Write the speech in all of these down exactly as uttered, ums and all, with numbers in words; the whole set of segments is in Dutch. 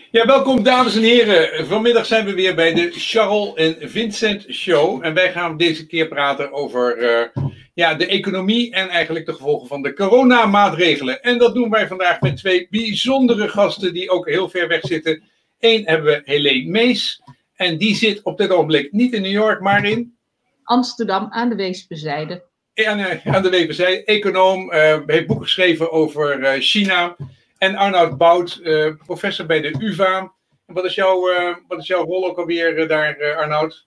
Ja, welkom dames en heren. Vanmiddag zijn we weer bij de Charles en Vincent Show. En wij gaan deze keer praten over uh, ja, de economie en eigenlijk de gevolgen van de coronamaatregelen. En dat doen wij vandaag met twee bijzondere gasten die ook heel ver weg zitten. Eén hebben we Helene Mees. En die zit op dit ogenblik niet in New York, maar in Amsterdam aan de Weesperzijde. Aan, aan de Weesperzijde. Econoom, uh, heeft boeken geschreven over uh, China. En Arnoud Bout, uh, professor bij de U vA. Wat is jouw, uh, wat is jouw rol ook alweer uh, daar, uh, Arnoud?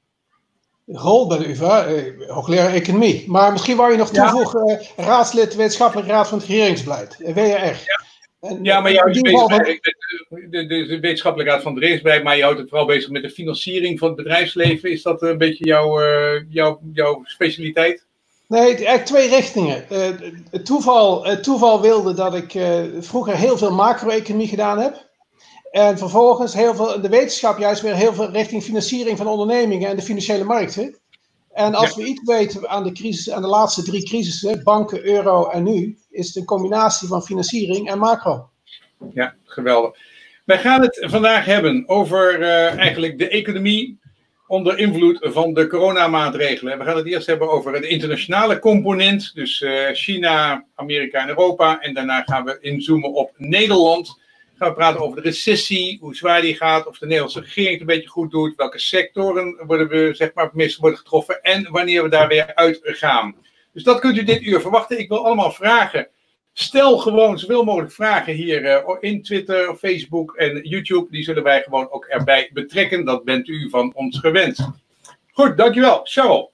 Rol bij de U vA, uh, hoogleraar economie. Maar misschien wou je nog toevoegen, ja. uh, raadslid wetenschappelijk raad van het regeringsbeleid, W R. Ja, en, ja maar jou is bezig met de, de, de, de wetenschappelijke raad van het regeringsbeleid, maar je houdt het vooral bezig met de financiering van het bedrijfsleven. Is dat een beetje jouw, uh, jouw, jouw specialiteit? Nee, eigenlijk twee richtingen. Uh, het, toeval, het toeval wilde dat ik uh, vroeger heel veel macro-economie gedaan heb. En vervolgens heel veel, de wetenschap juist weer heel veel richting financiering van ondernemingen en de financiële markten. En als ja. we iets weten aan de, crisis, aan de laatste drie crisissen, banken, euro en nu, is het een combinatie van financiering en macro. Ja, geweldig. Wij gaan het vandaag hebben over uh, eigenlijk de economie onder invloed van de coronamaatregelen. We gaan het eerst hebben over het internationale component. Dus uh, China, Amerika en Europa. En daarna gaan we inzoomen op Nederland. Gaan we praten over de recessie, hoe zwaar die gaat, of de Nederlandse regering het een beetje goed doet, welke sectoren worden we, zeg maar, meestal worden getroffen en wanneer we daar weer uit gaan. Dus dat kunt u dit uur verwachten. Ik wil allemaal vragen. Stel gewoon zoveel mogelijk vragen hier uh, in Twitter, Facebook en YouTube. Die zullen wij gewoon ook erbij betrekken. Dat bent u van ons gewend. Goed, dankjewel. Charles.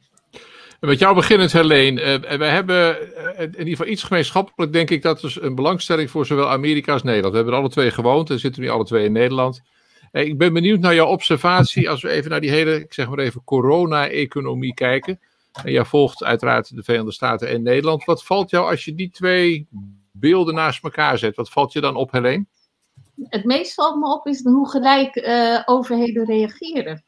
Met jou beginnend, Helene. Uh, wij hebben uh, in ieder geval iets gemeenschappelijk, denk ik, dat is een belangstelling voor zowel Amerika als Nederland. We hebben er alle twee gewoond en zitten nu alle twee in Nederland. Uh, ik ben benieuwd naar jouw observatie als we even naar die hele, ik zeg maar even, corona-economie kijken. En jij volgt uiteraard de Verenigde Staten en Nederland. Wat valt jou als je die twee beelden naast elkaar zet? Wat valt je dan op, Helene? Het meest valt me op is hoe gelijk uh, overheden reageren.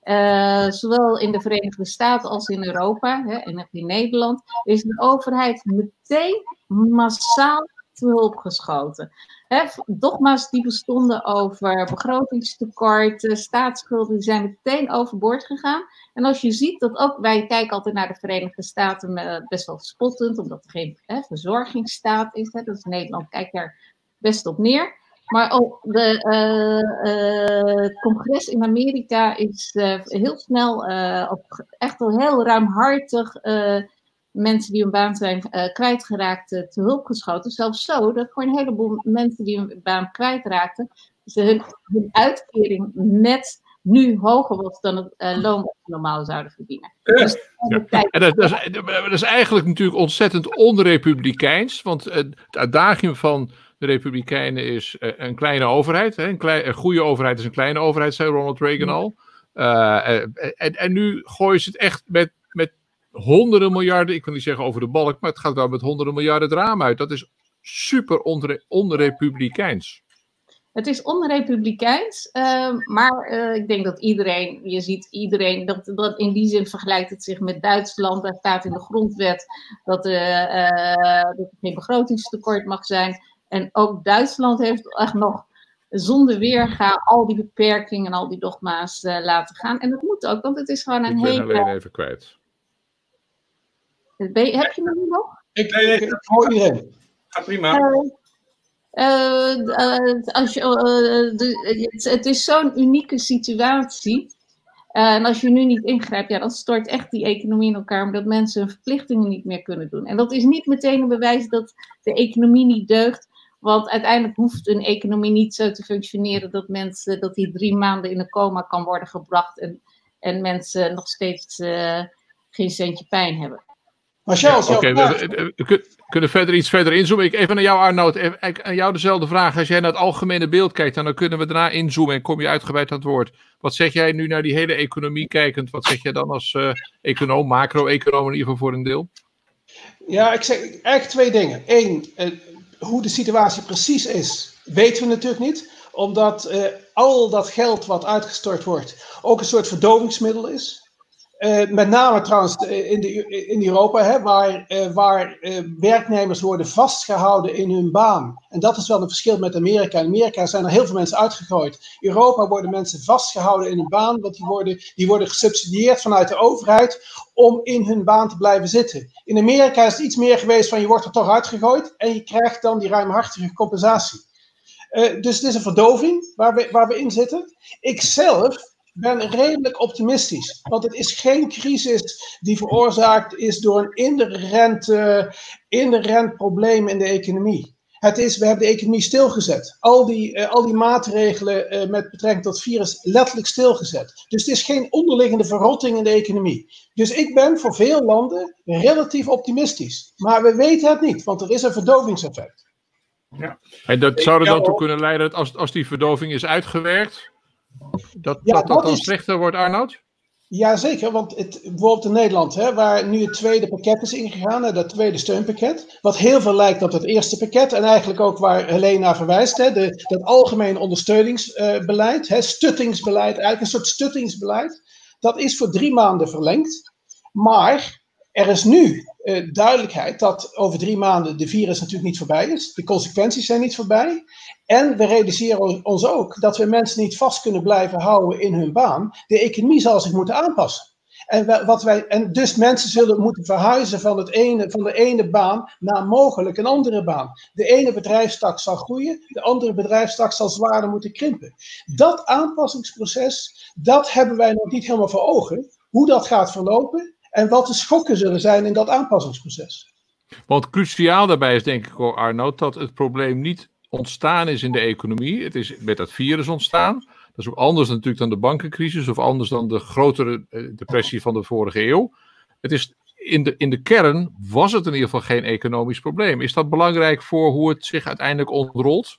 Uh, zowel in de Verenigde Staten als in Europa hè, en in Nederland is de overheid meteen massaal te hulp geschoten. Hè, dogma's die bestonden over begrotingstekorten, staatsschulden, die zijn meteen overboord gegaan. En als je ziet dat ook, wij kijken altijd naar de Verenigde Staten uh, best wel spottend, omdat er geen hè, verzorgingsstaat is. Hè, dus Nederland kijkt daar best op neer. Maar ook de, uh, uh, het congres in Amerika is uh, heel snel, uh, op, echt wel heel ruimhartig, uh, mensen die hun baan zijn uh, kwijtgeraakt uh, te hulp geschoten. Zelfs zo dat voor een heleboel mensen die hun baan kwijtraakten, ze hun, hun uitkering net nu hoger was dan het uh, loon dat ze normaal zouden verdienen. Ja. Dus, ja. En dat, dat, is, dat is eigenlijk natuurlijk ontzettend onrepublikeins, want uh, het uitdaging van de Republikeinen is uh, een kleine overheid. Hè? Een, klei, een goede overheid is een kleine overheid, zei Ronald Reagan al. Uh, en, en nu gooien ze het echt met, met honderden miljarden, ik wil niet zeggen over de balk, maar het gaat wel met honderden miljarden het raam uit. Dat is super onre, onrepublikeins. Het is onrepublikeins, uh, maar uh, ik denk dat iedereen, je ziet iedereen, dat, dat in die zin vergelijkt het zich met Duitsland. Daar staat in de grondwet dat, uh, uh, dat er geen begrotingstekort mag zijn. En ook Duitsland heeft echt nog zonder weerga al die beperkingen en al die dogma's uh, laten gaan. En dat moet ook, want het is gewoon een hele... Ik ben alleen even kwijt. Ben je, heb je me nu nog? Ik, ik, ik hoor iedereen. Ja, prima. Uh, uh, uh, als je, uh, de, het, het is zo'n unieke situatie. Uh, en als je nu niet ingrijpt, ja, dan stort echt die economie in elkaar, omdat mensen hun verplichtingen niet meer kunnen doen. En dat is niet meteen een bewijs dat de economie niet deugt. Want uiteindelijk hoeft een economie niet zo te functioneren dat mensen, dat die drie maanden in een coma kan worden gebracht en, en mensen nog steeds uh, geen centje pijn hebben. Maar Charles, ja, Oké, okay, we, we kunnen verder iets verder inzoomen. Ik, even naar jou, Arnoud. Aan jou dezelfde vraag. Als jij naar het algemene beeld kijkt, dan kunnen we daarna inzoomen en kom je uitgebreid aan het woord. Wat zeg jij nu naar die hele economie kijkend? Wat zeg jij dan als uh, econoom, macro-econoom in ieder geval voor een deel? Ja, ik zeg eigenlijk twee dingen. Eén, uh, hoe de situatie precies is, weten we natuurlijk niet. Omdat uh, al dat geld wat uitgestort wordt ook een soort verdovingsmiddel is. Uh, met name trouwens in, de, in Europa, hè, waar, uh, waar uh, werknemers worden vastgehouden in hun baan. En dat is wel een verschil met Amerika. In Amerika zijn er heel veel mensen uitgegooid. In Europa worden mensen vastgehouden in hun baan, want die worden, die worden gesubsidieerd vanuit de overheid om in hun baan te blijven zitten. In Amerika is het iets meer geweest van je wordt er toch uitgegooid en je krijgt dan die ruimhartige compensatie. Uh, dus het is een verdoving waar we, waar we in zitten. Ik zelf ben redelijk optimistisch, want het is geen crisis die veroorzaakt is door een inherent, uh, inherent probleem in de economie. Het is, we hebben de economie stilgezet. Al die, uh, al die maatregelen uh, met betrekking tot het virus letterlijk stilgezet. Dus het is geen onderliggende verrotting in de economie. Dus ik ben voor veel landen relatief optimistisch. Maar we weten het niet, want er is een verdovingseffect. Ja. En dat zou er dan toe kunnen leiden dat als, als die verdoving is uitgewerkt, dat ja, dat, dat, dat dan is... slechter wordt, Arnoud? Jazeker, want het, bijvoorbeeld in Nederland, hè, waar nu het tweede pakket is ingegaan, hè, dat tweede steunpakket, wat heel veel lijkt op het eerste pakket en eigenlijk ook waar Helene naar verwijst, hè, de, dat algemeen ondersteuningsbeleid, hè, stuttingsbeleid, eigenlijk een soort stuttingsbeleid, dat is voor drie maanden verlengd, maar er is nu uh, duidelijkheid dat over drie maanden de virus natuurlijk niet voorbij is. De consequenties zijn niet voorbij. En we realiseren ons ook dat we mensen niet vast kunnen blijven houden in hun baan. De economie zal zich moeten aanpassen. En, we, wat wij, en dus mensen zullen moeten verhuizen van, het ene, van de ene baan naar mogelijk een andere baan. De ene bedrijfstak zal groeien, de andere bedrijfstak zal zwaarder moeten krimpen. Dat aanpassingsproces, dat hebben wij nog niet helemaal voor ogen. Hoe dat gaat verlopen. En wat de schokken zullen zijn in dat aanpassingsproces. Want cruciaal daarbij is denk ik, Arnoud, dat het probleem niet ontstaan is in de economie. Het is met dat virus ontstaan. Dat is ook anders natuurlijk dan de bankencrisis of anders dan de grotere depressie van de vorige eeuw. Het is in de, in de kern was het in ieder geval geen economisch probleem. Is dat belangrijk voor hoe het zich uiteindelijk ontrolt?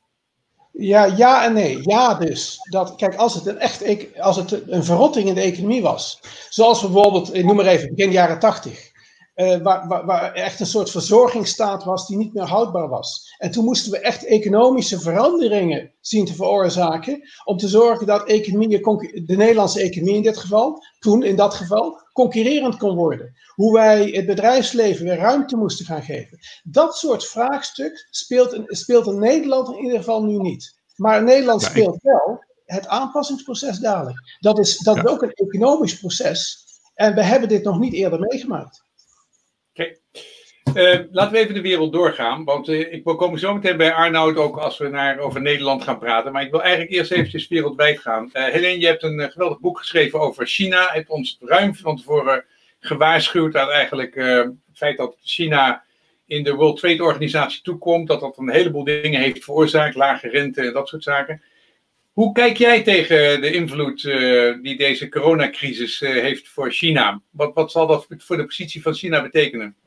Ja, ja en nee. Ja dus. Dat, kijk, als het, een echt, als het een verrotting in de economie was, zoals bijvoorbeeld, ik noem maar even, begin jaren tachtig, uh, waar, waar, waar echt een soort verzorgingsstaat was die niet meer houdbaar was. En toen moesten we echt economische veranderingen zien te veroorzaken, om te zorgen dat economie, de Nederlandse economie in dit geval, toen in dat geval, concurrerend kon worden. Hoe wij het bedrijfsleven weer ruimte moesten gaan geven. Dat soort vraagstuk speelt in, speelt in Nederland in ieder geval nu niet. Maar in Nederland ja, speelt ik... wel het aanpassingsproces dadelijk. Dat is, dat ja. is ook een economisch proces. En we hebben dit nog niet eerder meegemaakt. Oké. Okay. Uh, laten we even de wereld doorgaan. Want uh, ik wil komen zo meteen bij Arnoud ook als we naar, over Nederland gaan praten. Maar ik wil eigenlijk eerst eventjes wereldwijd gaan. Uh, Helene, je hebt een uh, geweldig boek geschreven over China. Je hebt ons ruim van tevoren gewaarschuwd dat eigenlijk uh, het feit dat China in de World Trade Organisatie toekomt, dat dat een heleboel dingen heeft veroorzaakt, lage rente en dat soort zaken. Hoe kijk jij tegen de invloed uh, die deze coronacrisis uh, heeft voor China? Wat, wat zal dat voor de positie van China betekenen?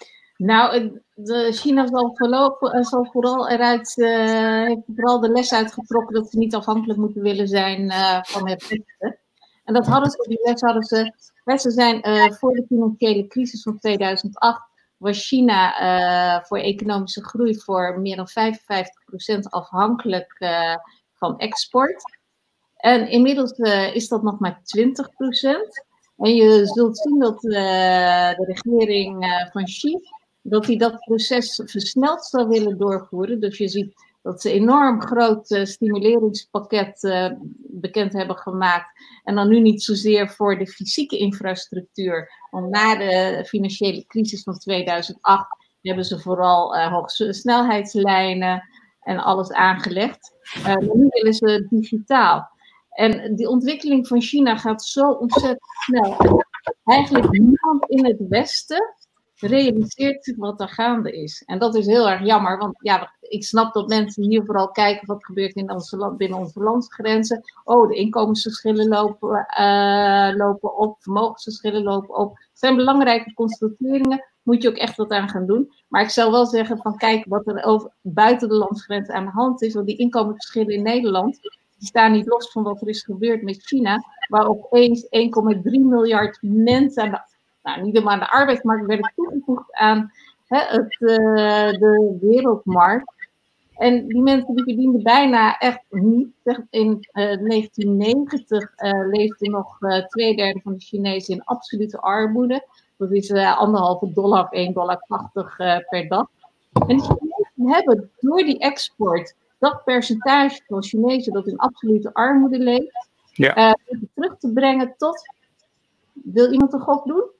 Nou, de China zal, voorlopig, zal vooral eruit, uh, heeft vooral de les uitgetrokken dat ze niet afhankelijk moeten willen zijn uh, van het Westen. En dat hadden ze, die les hadden ze, ze zijn uh, voor de financiële crisis van tweeduizend acht, was China uh, voor economische groei voor meer dan vijfenvijftig procent afhankelijk uh, van export. En inmiddels uh, is dat nog maar twintig procent. En je zult zien dat uh, de regering uh, van Xi, dat die dat proces versneld zou willen doorvoeren. Dus je ziet dat ze een enorm groot uh, stimuleringspakket uh, bekend hebben gemaakt. En dan nu niet zozeer voor de fysieke infrastructuur. Want na de financiële crisis van tweeduizend acht hebben ze vooral uh, hoge snelheidslijnen en alles aangelegd. Uh, maar nu willen ze digitaal. En die ontwikkeling van China gaat zo ontzettend snel. Eigenlijk niemand in het Westen realiseert zich wat er gaande is. En dat is heel erg jammer, want ja, ik snap dat mensen hier vooral kijken wat gebeurt in onze land, binnen onze landsgrenzen. Oh, de inkomensverschillen lopen, uh, lopen op, vermogensverschillen lopen op. Dat zijn belangrijke constateringen, moet je ook echt wat aan gaan doen. Maar ik zou wel zeggen van kijk wat er over, buiten de landsgrenzen aan de hand is, want die inkomensverschillen in Nederland, die staan niet los van wat er is gebeurd met China, waar opeens één komma drie miljard mensen aan de Nou, niet helemaal aan de arbeidsmarkt werden toegevoegd aan hè, het, uh, de wereldmarkt. En die mensen die verdienden bijna echt niet. In uh, negentien negentig uh, leefde nog uh, twee derde van de Chinezen in absolute armoede. Dat is uh, anderhalve dollar of één dollar tachtig uh, per dag. En de Chinezen hebben door die export dat percentage van Chinezen dat in absolute armoede leeft, ja. uh, terug te brengen tot, wil iemand een gok doen?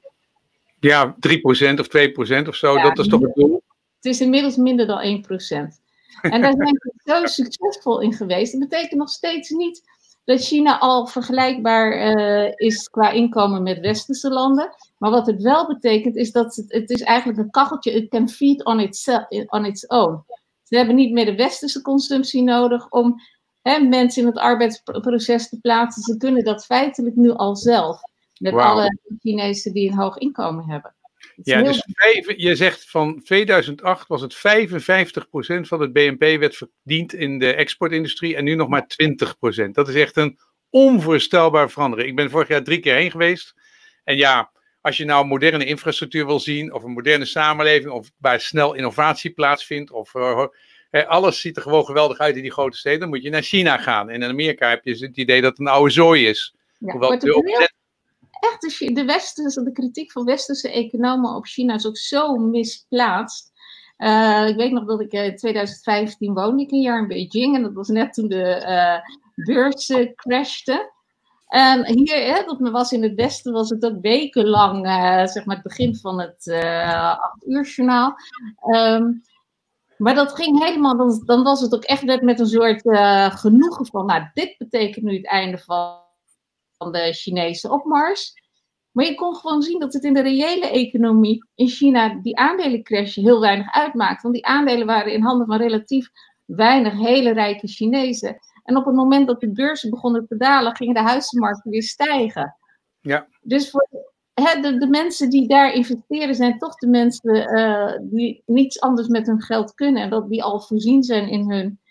Ja, drie procent of twee procent of zo, ja, dat is toch het doel? Het is inmiddels minder dan één procent. En daar zijn ze zo succesvol in geweest. Dat betekent nog steeds niet dat China al vergelijkbaar uh, is qua inkomen met westerse landen. Maar wat het wel betekent is dat het, het is eigenlijk een kacheltje, it can feed on, itself, on its own. Ze hebben niet meer de westerse consumptie nodig om hè, mensen in het arbeidsproces te plaatsen. Ze kunnen dat feitelijk nu al zelf. Met wow. alle Chinezen die een hoog inkomen hebben. Ja, dus vijf, je zegt van tweeduizend acht was het vijfenvijftig procent van het B N P werd verdiend in de exportindustrie en nu nog maar twintig procent. Dat is echt een onvoorstelbare verandering. Ik ben vorig jaar drie keer heen geweest. En ja, als je nou moderne infrastructuur wil zien of een moderne samenleving of waar snel innovatie plaatsvindt of uh, alles ziet er gewoon geweldig uit in die grote steden, dan moet je naar China gaan. En in Amerika heb je het idee dat het een oude zooi is. Ja, Hoewel de opzet... Echt, de, de, westerse, de kritiek van westerse economen op China is ook zo misplaatst. Uh, ik weet nog dat ik in twintig vijftien woonde ik een jaar in Beijing. En dat was net toen de uh, beurs uh, crashte. En hier, hè, dat was in het westen, was het ook wekenlang, uh, zeg maar het begin van het uh, acht uur journaal. Um, maar dat ging helemaal, dan, dan was het ook echt net met een soort uh, genoegen van, nou, dit betekent nu het einde van... van de Chinese opmars. Maar je kon gewoon zien dat het in de reële economie in China die aandelencrash heel weinig uitmaakt. Want die aandelen waren in handen van relatief weinig hele rijke Chinezen. En op het moment dat de beurzen begonnen te dalen, gingen de huizenmarkten weer stijgen. Ja. Dus voor hè, de, de mensen die daar investeren zijn toch de mensen uh, die niets anders met hun geld kunnen. En dat die al voorzien zijn in hun...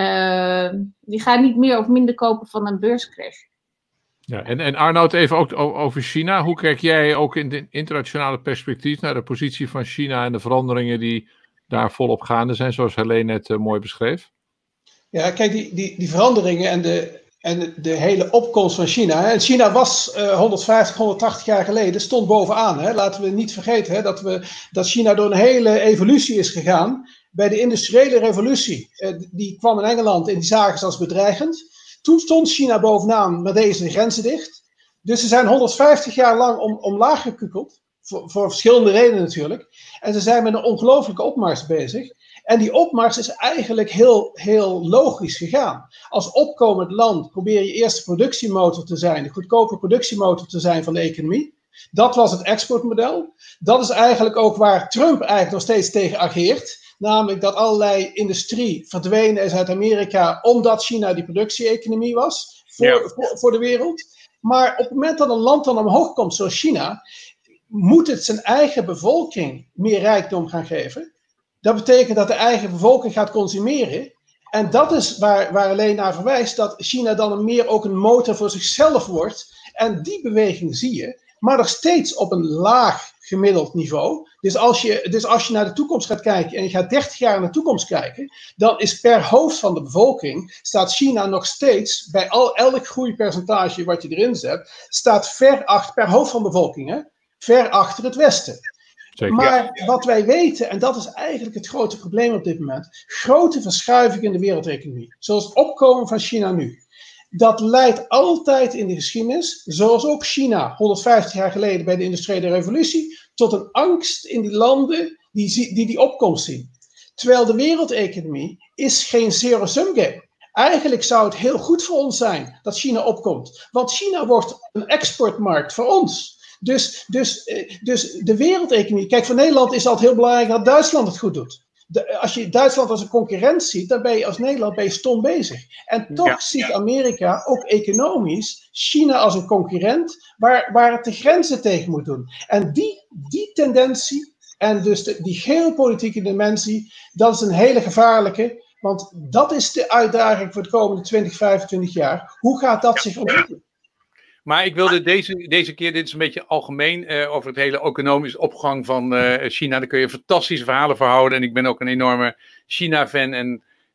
Uh, die gaan niet meer of minder kopen van een beurscrash. Ja, en, en Arnoud, even ook over China. Hoe kijk jij ook in het internationale perspectief naar de positie van China en de veranderingen die daar volop gaande zijn, zoals Helene net uh, mooi beschreef? Ja, kijk, die, die, die veranderingen en, de, en de, de hele opkomst van China. Hè. En China was uh, honderdvijftig, honderdtachtig jaar geleden, stond bovenaan. Hè. Laten we niet vergeten hè, dat, we, dat China door een hele evolutie is gegaan. Bij de industriële revolutie, uh, die kwam in Engeland en die zagen ze als bedreigend. Toen stond China bovenaan, maar deze de grenzen dicht. Dus ze zijn honderdvijftig jaar lang om, omlaag gekukeld. Voor, voor verschillende redenen natuurlijk. En ze zijn met een ongelooflijke opmars bezig. En die opmars is eigenlijk heel, heel logisch gegaan. Als opkomend land probeer je eerst de productiemotor te zijn. De goedkope productiemotor te zijn van de economie. Dat was het exportmodel. Dat is eigenlijk ook waar Trump eigenlijk nog steeds tegen ageert. Namelijk dat allerlei industrie verdwenen is uit Amerika omdat China die productie-economie was voor, ja. voor, voor de wereld. Maar op het moment dat een land dan omhoog komt zoals China, moet het zijn eigen bevolking meer rijkdom gaan geven. Dat betekent dat de eigen bevolking gaat consumeren. En dat is waar, waar alleen naar verwijst, dat China dan een meer ook een motor voor zichzelf wordt. En die beweging zie je, maar nog steeds op een laag gemiddeld niveau. Dus als, je, dus als je naar de toekomst gaat kijken en je gaat dertig jaar naar de toekomst kijken, dan is per hoofd van de bevolking, staat China nog steeds, bij al, elk groeipercentage wat je erin zet, staat ver achter, per hoofd van de bevolking, hè, ver achter het Westen. Zeker. Maar wat wij weten, en dat is eigenlijk het grote probleem op dit moment, grote verschuiving in de wereldeconomie, zoals het opkomen van China nu. Dat leidt altijd in de geschiedenis, zoals ook China honderdvijftig jaar geleden bij de industriële revolutie, tot een angst in die landen die die, die opkomst zien. Terwijl de wereldeconomie is geen zero-sum game. Eigenlijk zou het heel goed voor ons zijn dat China opkomt. Want China wordt een exportmarkt voor ons. Dus, dus, dus de wereldeconomie, kijk, voor Nederland is het altijd heel belangrijk dat Duitsland het goed doet. De, als je Duitsland als een concurrent ziet, dan ben je als Nederland ben je stom bezig. En toch ja, ziet ja. Amerika ook economisch China als een concurrent waar, waar het de grenzen tegen moet doen. En die, die tendentie en dus de, die geopolitieke dimensie, dat is een hele gevaarlijke. Want dat is de uitdaging voor de komende twintig, vijfentwintig jaar. Hoe gaat dat zich ontwikkelen? Maar ik wilde deze, deze keer, dit is een beetje algemeen, uh, over het hele economische opgang van uh, China. Daar kun je fantastische verhalen voor houden. En ik ben ook een enorme China-fan. En,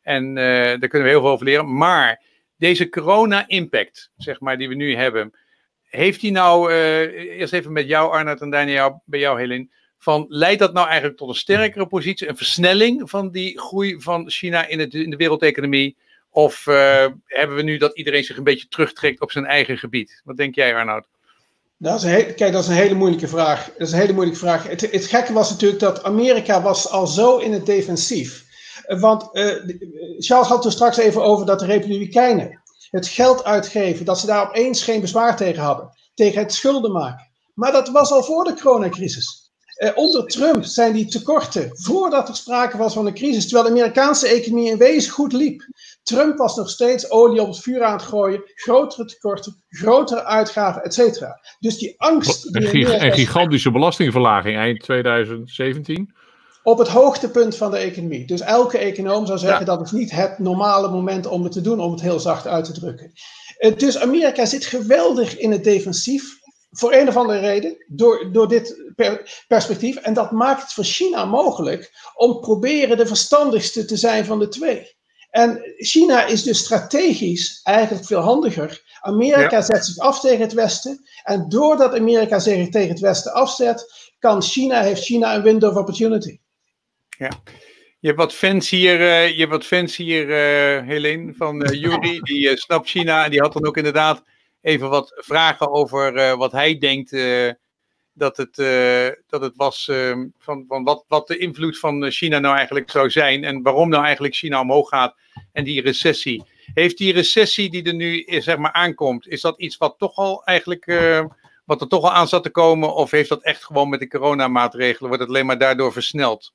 En uh, daar kunnen we heel veel over leren. Maar deze corona-impact, zeg maar, die we nu hebben, heeft die nou, uh, eerst even met jou Arnoud en daarna bij jou Helene, van leidt dat nou eigenlijk tot een sterkere positie, een versnelling van die groei van China in, het, in de wereldeconomie? Of uh, hebben we nu dat iedereen zich een beetje terugtrekt op zijn eigen gebied? Wat denk jij, Arnoud? Dat is een he- Kijk, dat is een hele moeilijke vraag. Dat is een hele moeilijke vraag. Het, het gekke was natuurlijk dat Amerika was al zo in het defensief. Want uh, Charles had er straks even over dat de Republikeinen het geld uitgeven, dat ze daar opeens geen bezwaar tegen hadden. Tegen het schulden maken. Maar dat was al voor de coronacrisis. Uh, onder Trump zijn die tekorten voordat er sprake was van een crisis, terwijl de Amerikaanse economie in wezen goed liep. Trump was nog steeds olie op het vuur aan het gooien, grotere tekorten, grotere uitgaven, et cetera. Dus die angst... Die een, gig- een gigantische belastingverlaging eind tweeduizend zeventien. Op het hoogtepunt van de economie. Dus elke econoom zou zeggen, ja, dat is niet het normale moment om het te doen, om het heel zacht uit te drukken. Uh, dus Amerika zit geweldig in het defensief. Voor een of andere reden, door, door dit per, perspectief. En dat maakt het voor China mogelijk om proberen de verstandigste te zijn van de twee. En China is dus strategisch eigenlijk veel handiger. Amerika ja. zet zich af tegen het Westen. En doordat Amerika zich tegen het Westen afzet, kan China, heeft China een window of opportunity. Ja. Je hebt wat fans hier, uh, je hebt wat fans hier uh, Helene, van uh, Yuri. Die uh, snapt China en die had dan ook inderdaad even wat vragen over uh, wat hij denkt uh, dat, het, uh, dat het was, uh, van, van wat, wat de invloed van China nou eigenlijk zou zijn en waarom nou eigenlijk China omhoog gaat en die recessie. Heeft die recessie die er nu zeg maar aankomt, is dat iets wat toch al eigenlijk, uh, wat er toch al aan zat te komen, of heeft dat echt gewoon met de coronamaatregelen, wordt het alleen maar daardoor versneld?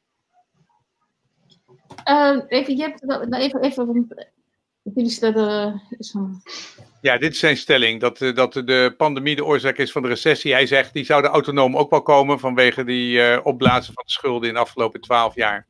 Uh, even, je hebt, even, even, is dat, uh, is een... Ja, dit is zijn stelling, dat, dat de pandemie de oorzaak is van de recessie. Hij zegt, die zouden autonoom ook wel komen vanwege die uh, opblazen van de schulden in de afgelopen twaalf jaar.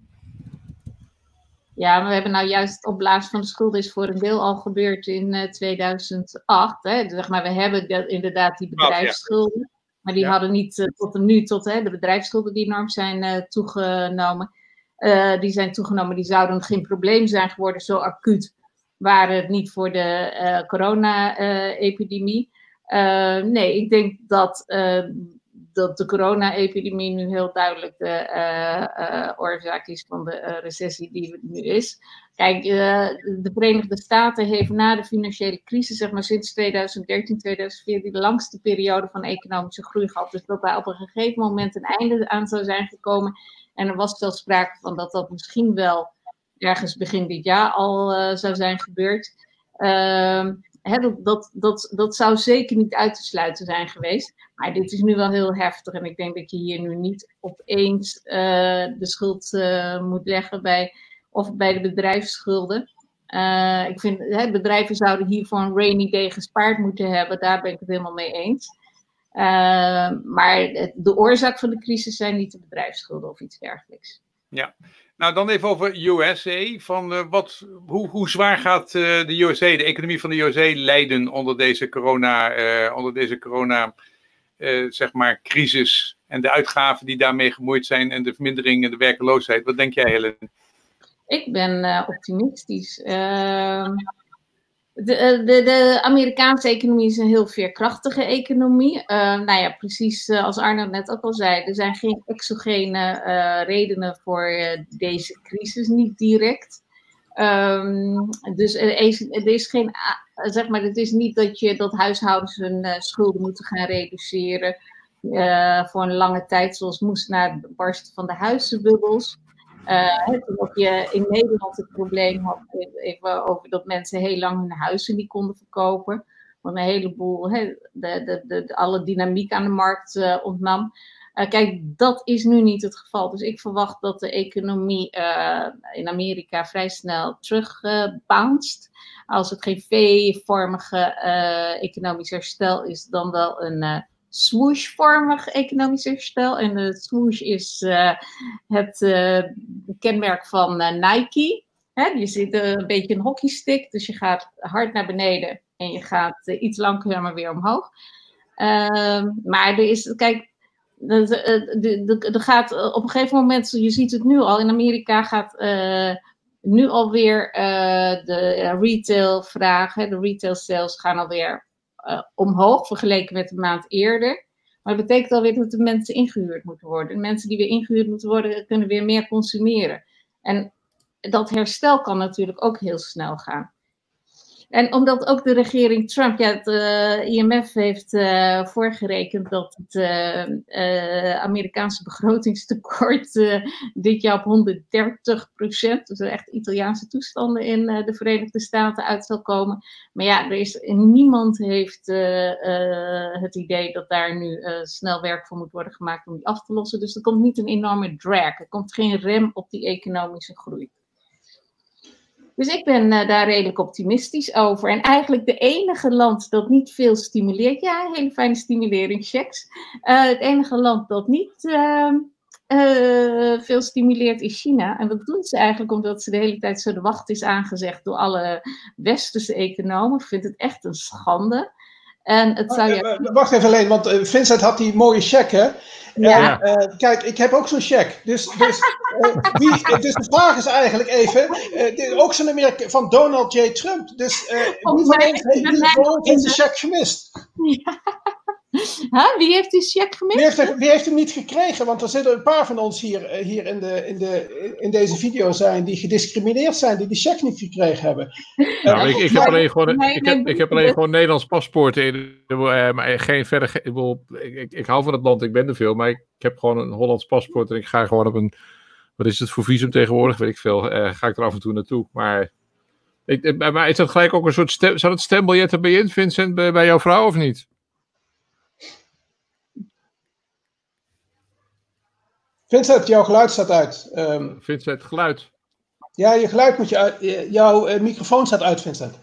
Ja, maar we hebben nou juist het opblazen van de schulden is voor een deel al gebeurd in uh, tweeduizend acht. Hè. Zeg maar, we hebben de, inderdaad die bedrijfsschulden, ja. maar die ja. hadden niet uh, tot nu, tot hè, de bedrijfsschulden die enorm zijn uh, toegenomen. Uh, die zijn toegenomen, die zouden geen probleem zijn geworden, zo acuut waren het niet voor de uh, corona-epidemie. Uh, nee, ik denk dat, uh, dat de corona-epidemie nu heel duidelijk de uh, uh, oorzaak is van de uh, recessie die er nu is. Kijk, uh, de Verenigde Staten heeft na de financiële crisis, zeg maar sinds tweeduizend dertien, tweeduizend veertien, de langste periode van economische groei gehad. Dus dat daar op een gegeven moment een einde aan zou zijn gekomen. En er was zelfs sprake van dat dat misschien wel ergens begin dit jaar al uh, zou zijn gebeurd. Uh, hè, dat, dat, dat, dat zou zeker niet uit te sluiten zijn geweest. Maar dit is nu wel heel heftig. En ik denk dat je hier nu niet opeens uh, de schuld uh, moet leggen bij, of bij de bedrijfsschulden. Uh, ik vind, hè, bedrijven zouden hiervoor een rainy day gespaard moeten hebben. Daar ben ik het helemaal mee eens. Uh, maar de oorzaak van de crisis zijn niet de bedrijfsschulden of iets dergelijks. Ja. Nou, dan even over U S A. Van, uh, wat, hoe, hoe zwaar gaat uh, de U S A, de economie van de U S A lijden onder deze corona, uh, onder deze corona uh, zeg maar, crisis en de uitgaven die daarmee gemoeid zijn en de vermindering en de werkeloosheid? Wat denk jij, Helene? Ik ben uh, optimistisch. Uh, de, de, de Amerikaanse economie is een heel veerkrachtige economie. Uh, nou ja, precies uh, als Arnoud net ook al zei, er zijn geen exogene uh, redenen voor uh, deze crisis, niet direct. Um, dus er is, er is geen, uh, zeg maar, het is niet dat je dat huishoudens hun uh, schulden moeten gaan reduceren uh, voor een lange tijd, zoals moest na het barsten van de huizenbubbels. Uh, toen ook je in Nederland het probleem had even over dat mensen heel lang hun huizen niet konden verkopen. Want een heleboel, he, de, de, de, de, alle dynamiek aan de markt uh, ontnam. Uh, kijk, dat is nu niet het geval. Dus ik verwacht dat de economie uh, in Amerika vrij snel terug uh, bounced. Als het geen V-vormige uh, economisch herstel is, dan wel een uh, swoosh-vormig economisch herstel. En de swoosh is uh, het uh, kenmerk van uh, Nike. Hè, je ziet uh, een beetje een hockeystick, dus je gaat hard naar beneden en je gaat uh, iets langzamer weer omhoog. Uh, maar er is, kijk, er gaat op een gegeven moment, je ziet het nu al, in Amerika gaat uh, nu alweer uh, de retailvraag, de retail sales gaan alweer uh, omhoog vergeleken met een maand eerder. Maar dat betekent alweer dat de mensen ingehuurd moeten worden. De mensen die weer ingehuurd moeten worden, kunnen weer meer consumeren. En dat herstel kan natuurlijk ook heel snel gaan. En omdat ook de regering Trump, ja, het uh, I M F heeft uh, voorgerekend dat het uh, uh, Amerikaanse begrotingstekort uh, dit jaar op honderddertig procent, dus echt Italiaanse toestanden in uh, de Verenigde Staten uit zal komen. Maar ja, er is, niemand heeft uh, uh, het idee dat daar nu uh, snel werk voor moet worden gemaakt om die af te lossen. Dus er komt niet een enorme drag, er komt geen rem op die economische groei. Dus ik ben uh, daar redelijk optimistisch over. En eigenlijk de enige land dat niet veel stimuleert, ja, hele fijne stimuleringschecks. Uh, het enige land dat niet uh, uh, veel stimuleert is China. En dat doen ze eigenlijk omdat ze de hele tijd zo de wacht is aangezegd door alle westerse economen. Ik vind het echt een schande. En het zou ja... Wacht even alleen, want Vincent had die mooie cheque, hè? Ja. En, uh, kijk, ik heb ook zo'n cheque. Dus, dus, uh, wie, dus de vraag is eigenlijk even, uh, dit, ook zo'n Amerika van Donald J. Trump. Dus uh, oh, wie van ons heeft de cheque gemist? Ja. Huh? Wie heeft die cheque gemist? Wie heeft, er, wie heeft hem niet gekregen? Want er zitten een paar van ons hier, hier in, de, in, de, in deze video zijn die gediscrimineerd zijn, die die cheque niet gekregen hebben. Nou, uh, ik, ik, heb alleen gewoon, nee, ik, heb, ik heb alleen gewoon Nederlands paspoort in, uh, maar geen verder. Ik, ik, ik hou van het land, ik ben er veel, maar ik, ik heb gewoon een Hollands paspoort en ik ga gewoon op een. Wat is het voor visum tegenwoordig? Weet ik veel. Uh, ga ik er af en toe naartoe. Maar, ik, maar is dat gelijk ook een soort stem, zou dat stembiljet erbij in, Vincent, bij, bij jouw vrouw of niet? Vincent, jouw geluid staat uit. Um, Vincent, geluid. Ja, je geluid moet je uit. Jouw uh, microfoon staat uit, Vincent.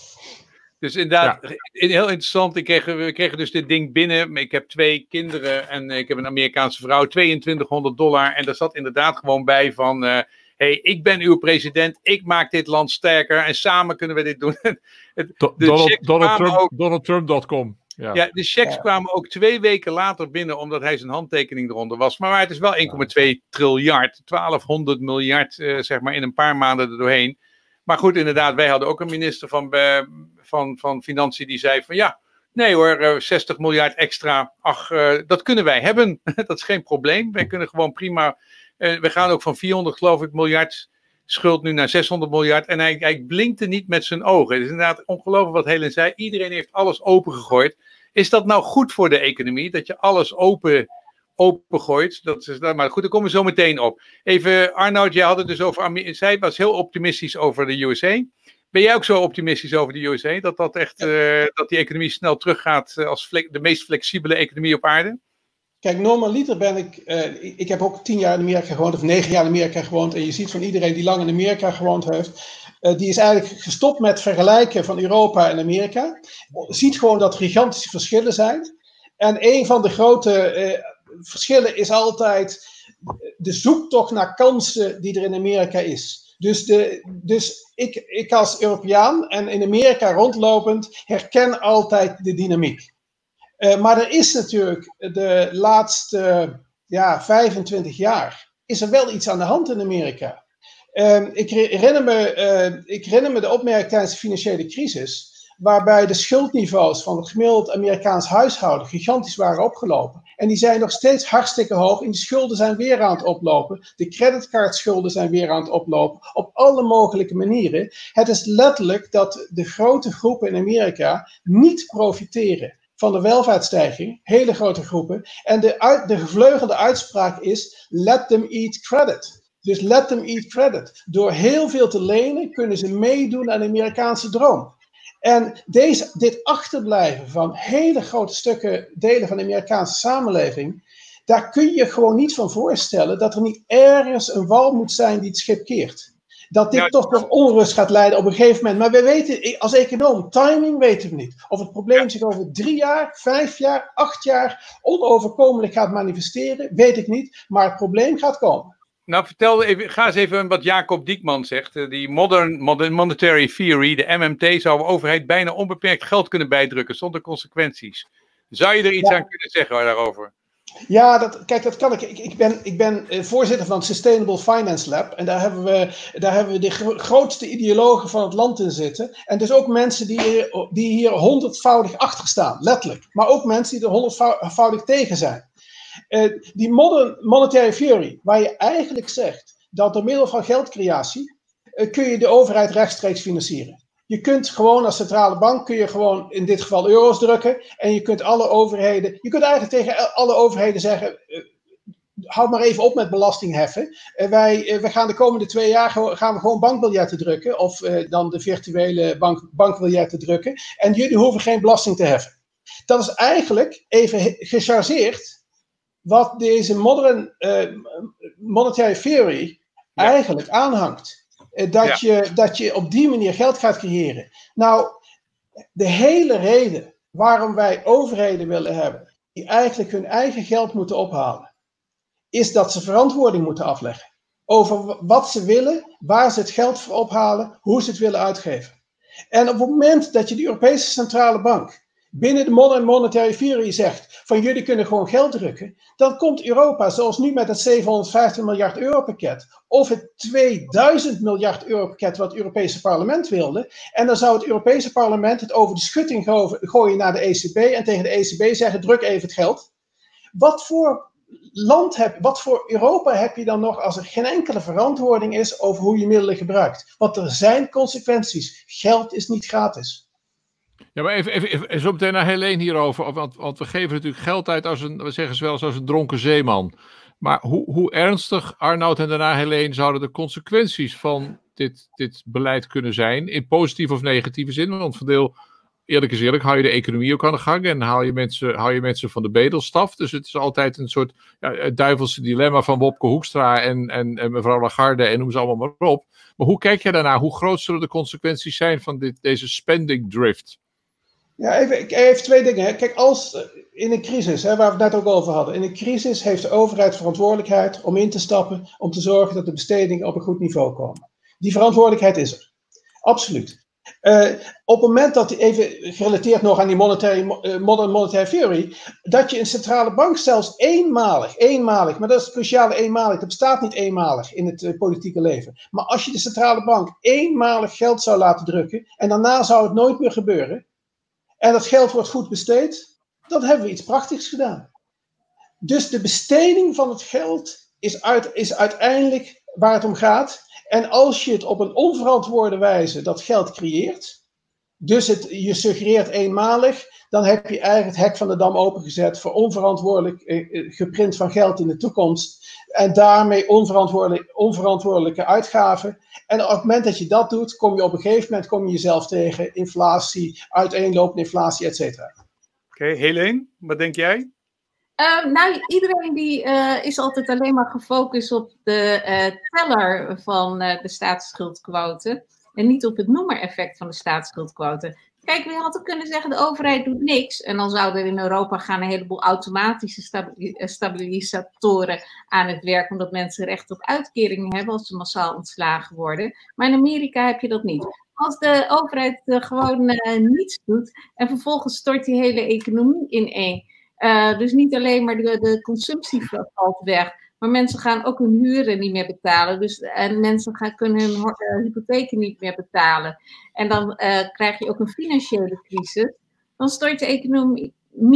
Dus inderdaad, ja. Heel interessant. Ik kreeg, we kregen dus dit ding binnen. Ik heb twee kinderen en ik heb een Amerikaanse vrouw. tweeëntwintighonderd dollar. En daar zat inderdaad gewoon bij van... Uh, hey, ik ben uw president. Ik maak dit land sterker. En samen kunnen we dit doen. Do- Donald, Donald, Trump, Donald Trump punt com. Ja. ja, de checks ja. kwamen ook twee weken later binnen, omdat hij zijn handtekening eronder was. Maar, maar het is wel één komma twee triljard, twaalfhonderd miljard, uh, zeg maar, in een paar maanden er doorheen. Maar goed, inderdaad, wij hadden ook een minister van, uh, van, van Financiën die zei van ja, nee hoor, uh, zestig miljard extra, ach, uh, dat kunnen wij hebben. Dat is geen probleem. Wij kunnen gewoon prima, uh, we gaan ook van vierhonderd geloof ik miljard schuld nu naar zeshonderd miljard. En hij, hij blinkte niet met zijn ogen. Het is inderdaad ongelooflijk wat Helen zei. Iedereen heeft alles opengegooid. Is dat nou goed voor de economie? Dat je alles open, opengooit? Dat is, maar goed, daar komen we zo meteen op. Even, Arnoud, jij had het dus over... Zij was heel optimistisch over de U S A. Ben jij ook zo optimistisch over de U S A? Dat, dat, echt, uh, dat die economie snel teruggaat als fle- de meest flexibele economie op aarde? Kijk, normaliter ben ik, uh, ik heb ook tien jaar in Amerika gewoond, of negen jaar in Amerika gewoond. En je ziet van iedereen die lang in Amerika gewoond heeft, uh, die is eigenlijk gestopt met vergelijken van Europa en Amerika. Ziet gewoon dat er gigantische verschillen zijn. En een van de grote uh, verschillen is altijd de zoektocht naar kansen die er in Amerika is. Dus, de, dus ik, ik als Europeaan en in Amerika rondlopend herken altijd de dynamiek. Uh, maar er is natuurlijk de laatste ja, vijfentwintig jaar is er wel iets aan de hand in Amerika. Uh, ik, herinner me, uh, ik herinner me de opmerking tijdens de financiële crisis, waarbij de schuldniveaus van het gemiddeld Amerikaans huishouden gigantisch waren opgelopen. En die zijn nog steeds hartstikke hoog en die schulden zijn weer aan het oplopen. De creditcardschulden zijn weer aan het oplopen. Op alle mogelijke manieren. Het is letterlijk dat de grote groepen in Amerika niet profiteren van de welvaartsstijging, hele grote groepen. En de, uit, de gevleugelde uitspraak is, let them eat credit. Dus let them eat credit. Door heel veel te lenen kunnen ze meedoen aan de Amerikaanse droom. En deze, dit achterblijven van hele grote stukken, delen van de Amerikaanse samenleving, daar kun je gewoon niet van voorstellen dat er niet ergens een wal moet zijn die het schip keert. Dat dit ja, toch nog onrust gaat leiden op een gegeven moment. Maar we weten, als econoom, timing weten we niet. Of het probleem zich over drie jaar, vijf jaar, acht jaar onoverkomelijk gaat manifesteren, weet ik niet. Maar het probleem gaat komen. Nou, vertel even, ga eens even wat Jacob Diekman zegt. Die modern, modern Monetary Theory, de M M T, zou de overheid bijna onbeperkt geld kunnen bijdrukken zonder consequenties. Zou je er iets ja. aan kunnen zeggen daarover? Ja, dat, kijk, dat kan ik. Ik, ik ben, ik ben uh, voorzitter van het Sustainable Finance Lab. En daar hebben we, daar hebben we de gro- grootste ideologen van het land in zitten. En dus ook mensen die hier, die hier honderdvoudig achter staan, letterlijk. Maar ook mensen die er honderdvoudig tegen zijn. Uh, die modern monetary theory, waar je eigenlijk zegt dat door middel van geldcreatie uh, kun je de overheid rechtstreeks financieren. Je kunt gewoon als centrale bank, kun je gewoon in dit geval euro's drukken. En je kunt alle overheden, je kunt eigenlijk tegen alle overheden zeggen, uh, houd maar even op met belasting heffen. Uh, wij, uh, wij gaan de komende twee jaar gaan we gewoon bankbiljetten drukken. Of uh, dan de virtuele bank, bankbiljetten drukken. En jullie hoeven geen belasting te heffen. Dat is eigenlijk, even gechargeerd, wat deze modern uh, monetary theory ja. eigenlijk aanhangt. Dat, ja. je, dat je op die manier geld gaat creëren. Nou, de hele reden waarom wij overheden willen hebben, die eigenlijk hun eigen geld moeten ophalen, is dat ze verantwoording moeten afleggen. Over wat ze willen, waar ze het geld voor ophalen, hoe ze het willen uitgeven. En op het moment dat je de Europese Centrale Bank binnen de Modern Monetary Theory zegt van jullie kunnen gewoon geld drukken, dan komt Europa, zoals nu met het zevenhonderdvijftig miljard euro pakket, of het tweeduizend miljard euro pakket wat het Europese parlement wilde, en dan zou het Europese parlement het over de schutting go- gooien naar de E C B en tegen de E C B zeggen druk even het geld. Wat voor land heb, wat voor Europa heb je dan nog als er geen enkele verantwoording is over hoe je middelen gebruikt? Want er zijn consequenties. Geld is niet gratis. Ja, maar even, even, even zo meteen naar Helene hierover, want, want we geven natuurlijk geld uit als een, we zeggen ze wel eens als een dronken zeeman. Maar hoe, hoe ernstig, Arnoud en daarna Helene, zouden de consequenties van dit, dit beleid kunnen zijn, in positieve of negatieve zin? Want van deel, eerlijk is eerlijk, hou je de economie ook aan de gang en haal je mensen, hou je mensen van de bedelstaf. Dus het is altijd een soort ja, het duivelse dilemma van Wopke Hoekstra en, en, en mevrouw Lagarde en noem ze allemaal maar op. Maar hoe kijk je daarnaar? Hoe groot zullen de consequenties zijn van dit, deze spending drift? Ja, even, even twee dingen. Kijk, als in een crisis, hè, waar we het net ook over hadden. In een crisis heeft de overheid verantwoordelijkheid om in te stappen, om te zorgen dat de bestedingen op een goed niveau komen. Die verantwoordelijkheid is er. Absoluut. Uh, op het moment dat, even gerelateerd nog aan die monetary, uh, modern monetary theory, dat je een centrale bank zelfs eenmalig, eenmalig, maar dat is cruciaal eenmalig, dat bestaat niet eenmalig in het uh, politieke leven. Maar als je de centrale bank eenmalig geld zou laten drukken en daarna zou het nooit meer gebeuren, en dat geld wordt goed besteed, dan hebben we iets prachtigs gedaan. Dus de besteding van het geld is, uit, is uiteindelijk waar het om gaat. En als je het op een onverantwoorde wijze dat geld creëert, dus het, je suggereert eenmalig, dan heb je eigenlijk het hek van de dam opengezet voor onverantwoordelijk eh, geprint van geld in de toekomst. En daarmee onverantwoordelijk, onverantwoordelijke uitgaven. En op het moment dat je dat doet, kom je op een gegeven moment kom je jezelf tegen inflatie, uiteenlopende inflatie, et cetera. Oké, okay, Helene, wat denk jij? Uh, nou, iedereen die uh, is altijd alleen maar gefocust op de uh, teller van uh, de staatsschuldquote en niet op het noemereffect van de staatsschuldquote. Kijk, we hadden kunnen zeggen de overheid doet niks en dan zouden er in Europa gaan een heleboel automatische stabili- stabilisatoren aan het werk, omdat mensen recht op uitkeringen hebben als ze massaal ontslagen worden. Maar in Amerika heb je dat niet. Als de overheid uh, gewoon uh, niets doet en vervolgens stort die hele economie ineen. Uh, dus niet alleen maar de, de consumptie valt weg, maar mensen gaan ook hun huren niet meer betalen. Dus, en mensen gaan, kunnen hun uh, hypotheken niet meer betalen. En dan uh, krijg je ook een financiële crisis. Dan stort de economie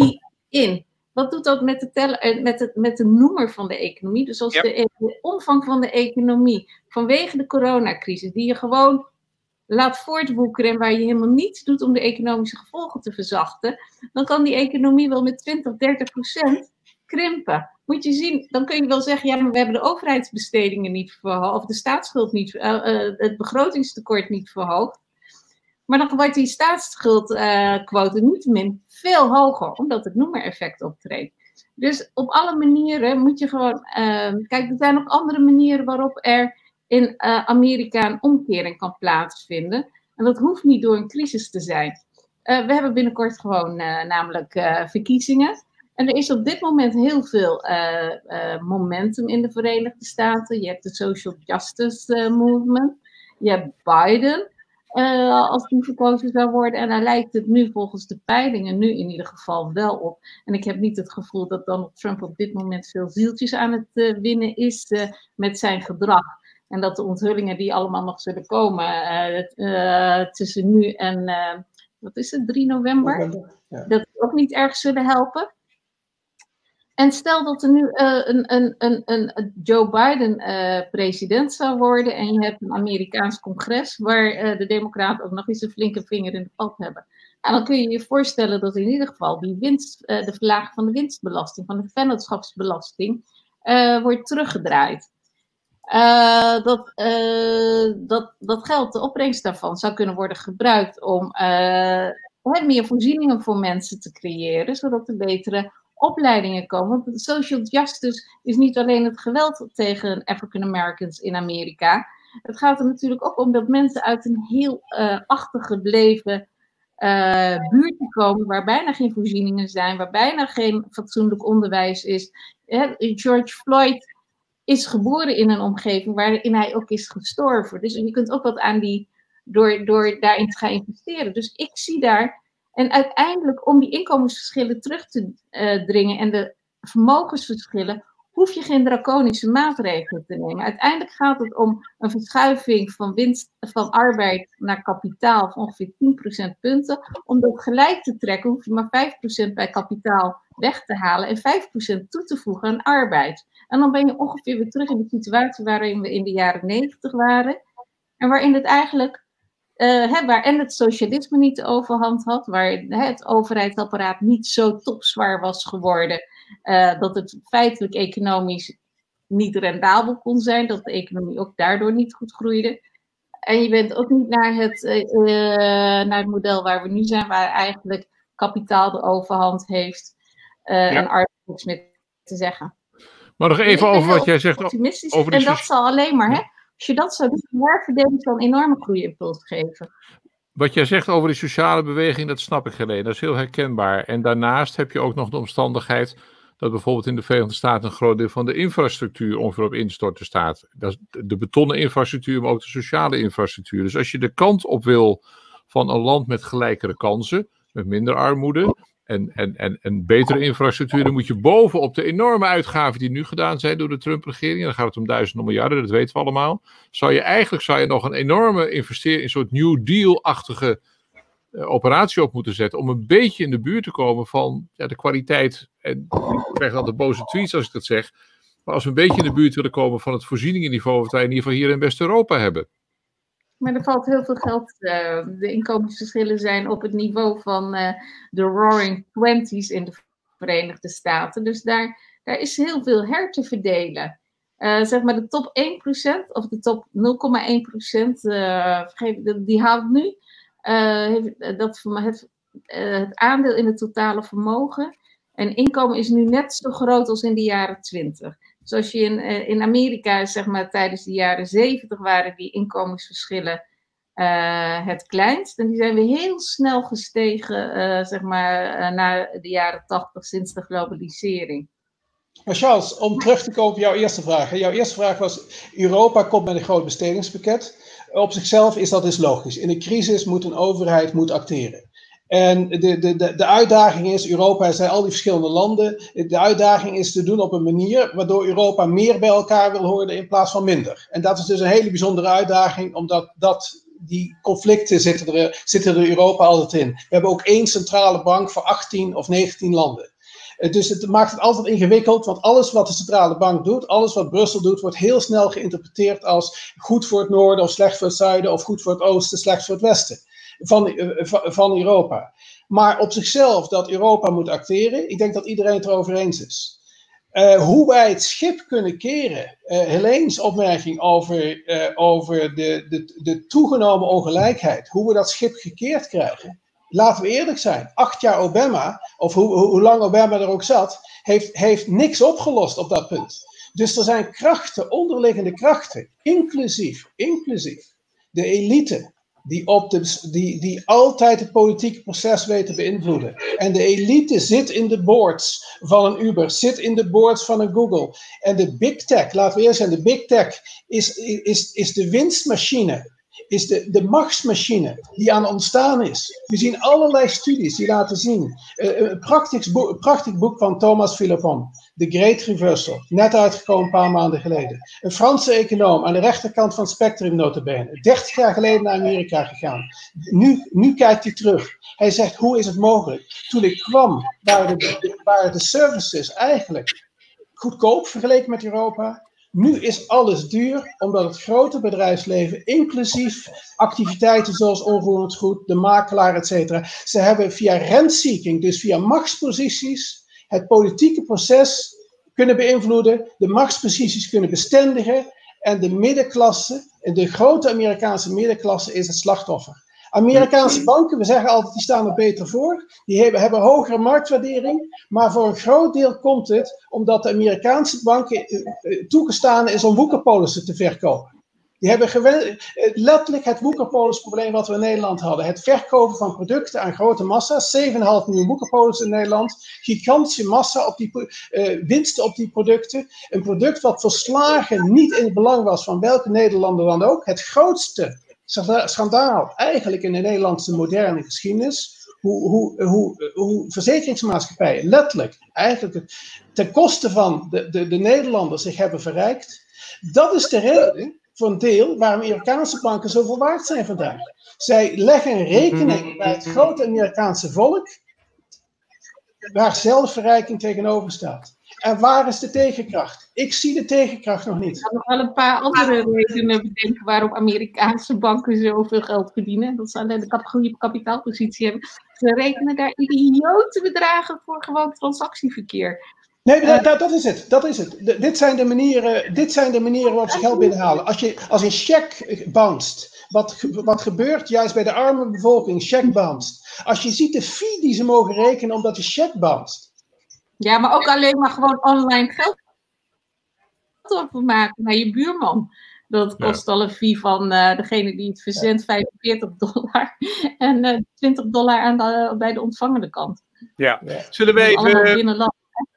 in. Wat doet dat met de, tel- met, het, met de noemer van de economie? Dus als ja. de, de omvang van de economie vanwege de coronacrisis, die je gewoon laat voortwoekeren en waar je helemaal niets doet om de economische gevolgen te verzachten, dan kan die economie wel met twintig, dertig procent krimpen. Moet je zien, dan kun je wel zeggen, ja, maar we hebben de overheidsbestedingen niet verhoogd, of de staatsschuld niet, uh, uh, het begrotingstekort niet verhoogd. Maar dan wordt die staatsschuldquote uh, niettemin veel hoger, omdat het noemereffect optreedt. Dus op alle manieren moet je gewoon, uh, kijk, er zijn ook andere manieren waarop er in uh, Amerika een omkering kan plaatsvinden. En dat hoeft niet door een crisis te zijn. Uh, we hebben binnenkort gewoon uh, namelijk uh, verkiezingen. En er is op dit moment heel veel uh, uh, momentum in de Verenigde Staten. Je hebt de Social Justice uh, Movement. Je hebt Biden. uh, als die verkozen zou worden. En daar lijkt het nu volgens de peilingen nu in ieder geval wel op. En ik heb niet het gevoel dat Donald Trump op dit moment veel zieltjes aan het uh, winnen is uh, met zijn gedrag. En dat de onthullingen die allemaal nog zullen komen uh, uh, tussen nu en, uh, wat is het, drie november? november ja. Dat ook niet erg zullen helpen. En stel dat er nu uh, een, een, een, een Joe Biden uh, president zou worden en je hebt een Amerikaans congres waar uh, de democraten ook nog eens een flinke vinger in de pap hebben. En dan kun je je voorstellen dat in ieder geval die winst, uh, de verlaging van de winstbelasting, van de vennootschapsbelasting, uh, wordt teruggedraaid. Uh, dat, uh, dat, dat geld, de opbrengst daarvan, zou kunnen worden gebruikt om uh, meer voorzieningen voor mensen te creëren, zodat er betere opleidingen komen. Want social justice is niet alleen het geweld tegen African Americans in Amerika. Het gaat er natuurlijk ook om dat mensen uit een heel uh, achtergebleven uh, buurt komen, waar bijna geen voorzieningen zijn, waar bijna geen fatsoenlijk onderwijs is. George Floyd is geboren in een omgeving waarin hij ook is gestorven. Dus je kunt ook wat aan die, door, door daarin te gaan investeren. Dus ik zie daar, en uiteindelijk om die inkomensverschillen terug te uh, dringen en de vermogensverschillen, hoef je geen draconische maatregelen te nemen. Uiteindelijk gaat het om een verschuiving van winst van arbeid naar kapitaal van ongeveer tien procentpunten. Om dat gelijk te trekken, hoef je maar vijf procent bij kapitaal weg te halen en vijf procent toe te voegen aan arbeid. En dan ben je ongeveer weer terug in de situatie waarin we in de jaren negentig waren. En waarin het eigenlijk, uh, hè, waar en het socialisme niet de overhand had, waar hè, het overheidsapparaat niet zo topzwaar was geworden, uh, dat het feitelijk economisch niet rendabel kon zijn, dat de economie ook daardoor niet goed groeide. En je bent ook niet naar het, uh, naar het model waar we nu zijn, waar eigenlijk kapitaal de overhand heeft uh, ja. en arbeid niks meer te zeggen. Maar nog even over wat jij zegt. Over die en dat zal alleen maar, hè, als je dat zou doen, de herverdeling zal een enorme groeiimpuls geven. Wat jij zegt over die sociale beweging, dat snap ik geleden. Dat is heel herkenbaar. En daarnaast heb je ook nog de omstandigheid dat bijvoorbeeld in de Verenigde Staten een groot deel van de infrastructuur ongeveer op instorten staat. Dat is de betonnen infrastructuur, maar ook de sociale infrastructuur. Dus als je de kant op wil van een land met gelijkere kansen, met minder armoede en, en, en, en betere infrastructuur, dan moet je bovenop de enorme uitgaven die nu gedaan zijn door de Trump-regering, en dan gaat het om duizenden miljarden, dat weten we allemaal, zou je eigenlijk zou je nog een enorme investering, een soort New Deal-achtige uh, operatie op moeten zetten, om een beetje in de buurt te komen van ja, de kwaliteit, en ik krijg altijd boze tweets als ik dat zeg, maar als we een beetje in de buurt willen komen van het voorzieningenniveau wat wij in ieder geval hier in West-Europa hebben. Maar er valt heel veel geld. Uh, de inkomensverschillen zijn op het niveau van uh, de Roaring Twenties in de Verenigde Staten. Dus daar, daar is heel veel her te verdelen. Uh, zeg maar de top één procent of de top nul komma één procent, uh, die haalt nu uh, heeft, dat, het, uh, het aandeel in het totale vermogen. En inkomen is nu net zo groot als in de jaren twintig. Zoals je in, in Amerika, zeg maar, tijdens de jaren zeventig waren die inkomensverschillen uh, het kleinst. En die zijn weer heel snel gestegen, uh, zeg maar, uh, naar de jaren tachtig sinds de globalisering. Maar Charles, om terug te komen op jouw eerste vraag. Hè? Jouw eerste vraag was, Europa komt met een groot bestedingspakket. Op zichzelf is dat dus logisch. In een crisis moet een overheid moet acteren. En de, de, de, de uitdaging is, Europa zijn al die verschillende landen, de uitdaging is te doen op een manier waardoor Europa meer bij elkaar wil horen in plaats van minder. En dat is dus een hele bijzondere uitdaging, omdat dat, die conflicten zitten er, zitten er Europa altijd in. We hebben ook één centrale bank voor achttien of negentien landen. Dus het maakt het altijd ingewikkeld, want alles wat de centrale bank doet, alles wat Brussel doet, wordt heel snel geïnterpreteerd als goed voor het noorden of slecht voor het zuiden of goed voor het oosten, slecht voor het westen. Van, van Europa. Maar op zichzelf dat Europa moet acteren, ik denk dat iedereen het erover eens is. Uh, hoe wij het schip kunnen keren, uh, Helene's opmerking over, uh, over de, de, de toegenomen ongelijkheid, hoe we dat schip gekeerd krijgen. Laten we eerlijk zijn, acht jaar Obama, of hoe, hoe lang Obama er ook zat, heeft, heeft niks opgelost op dat punt. Dus er zijn krachten, onderliggende krachten, inclusief, inclusief de elite, Die, op de, die, die altijd het politieke proces weten te beïnvloeden. En de elite zit in de boards van een Uber, zit in de boards van een Google. En de big tech, laten we eerst zijn, de big tech is, is, is de winstmachine is de, de machtsmachine die aan het ontstaan is. We zien allerlei studies die laten zien. Uh, een prachtig boek, een prachtig boek van Thomas Philippon, The Great Reversal, net uitgekomen een paar maanden geleden. Een Franse econoom aan de rechterkant van het spectrum nota bene, dertig jaar geleden naar Amerika gegaan. Nu, nu kijkt hij terug. Hij zegt, hoe is het mogelijk? Toen ik kwam, waren de, waren de services eigenlijk goedkoop vergeleken met Europa. Nu is alles duur, omdat het grote bedrijfsleven, inclusief activiteiten zoals onroerend goed, de makelaar, et cetera, ze hebben via rentseeking, dus via machtsposities, het politieke proces kunnen beïnvloeden, de machtsposities kunnen bestendigen en de middenklasse, de grote Amerikaanse middenklasse is het slachtoffer. Amerikaanse banken, we zeggen altijd, die staan er beter voor. Die hebben, hebben hogere marktwaardering. Maar voor een groot deel komt het omdat de Amerikaanse banken uh, toegestaan is om woekerpolissen te verkopen. Die hebben gewen- letterlijk het woekerpolisprobleem wat we in Nederland hadden. Het verkopen van producten aan grote massa's. zeven komma vijf miljoen woekerpolissen in Nederland. Gigantische massa op die uh, winsten op die producten. Een product wat volslagen niet in het belang was van welke Nederlander dan ook. Het grootste schandaal eigenlijk in de Nederlandse moderne geschiedenis, hoe, hoe, hoe, hoe verzekeringsmaatschappijen letterlijk eigenlijk ten koste van de, de, de Nederlanders zich hebben verrijkt. Dat is de reden voor een deel waarom Amerikaanse banken zoveel waard zijn vandaag. Zij leggen een rekening bij het grote Amerikaanse volk waar zelfverrijking tegenover staat. En waar is de tegenkracht? Ik zie de tegenkracht nog niet. Ik kan nog wel een paar andere redenen bedenken waarom Amerikaanse banken zoveel geld verdienen. Dat ze alleen de goede kapitaalpositie hebben. Ze rekenen daar idiote bedragen voor gewoon transactieverkeer. Nee, uh, dat, dat is het. Dat is het. De, dit, zijn de manieren, dit zijn de manieren waarop ze geld binnenhalen. Als je als een cheque bounced, wat, wat gebeurt juist bij de arme bevolking, cheque bounced. Als je ziet de fee die ze mogen rekenen omdat de cheque bounced. Ja, maar ook alleen maar gewoon online geld overmaken naar je buurman. Dat kost ja. al een fee van uh, degene die het verzendt, vijfenveertig dollar. En uh, twintig dollar aan de, bij de ontvangende kant. Ja, zullen we even...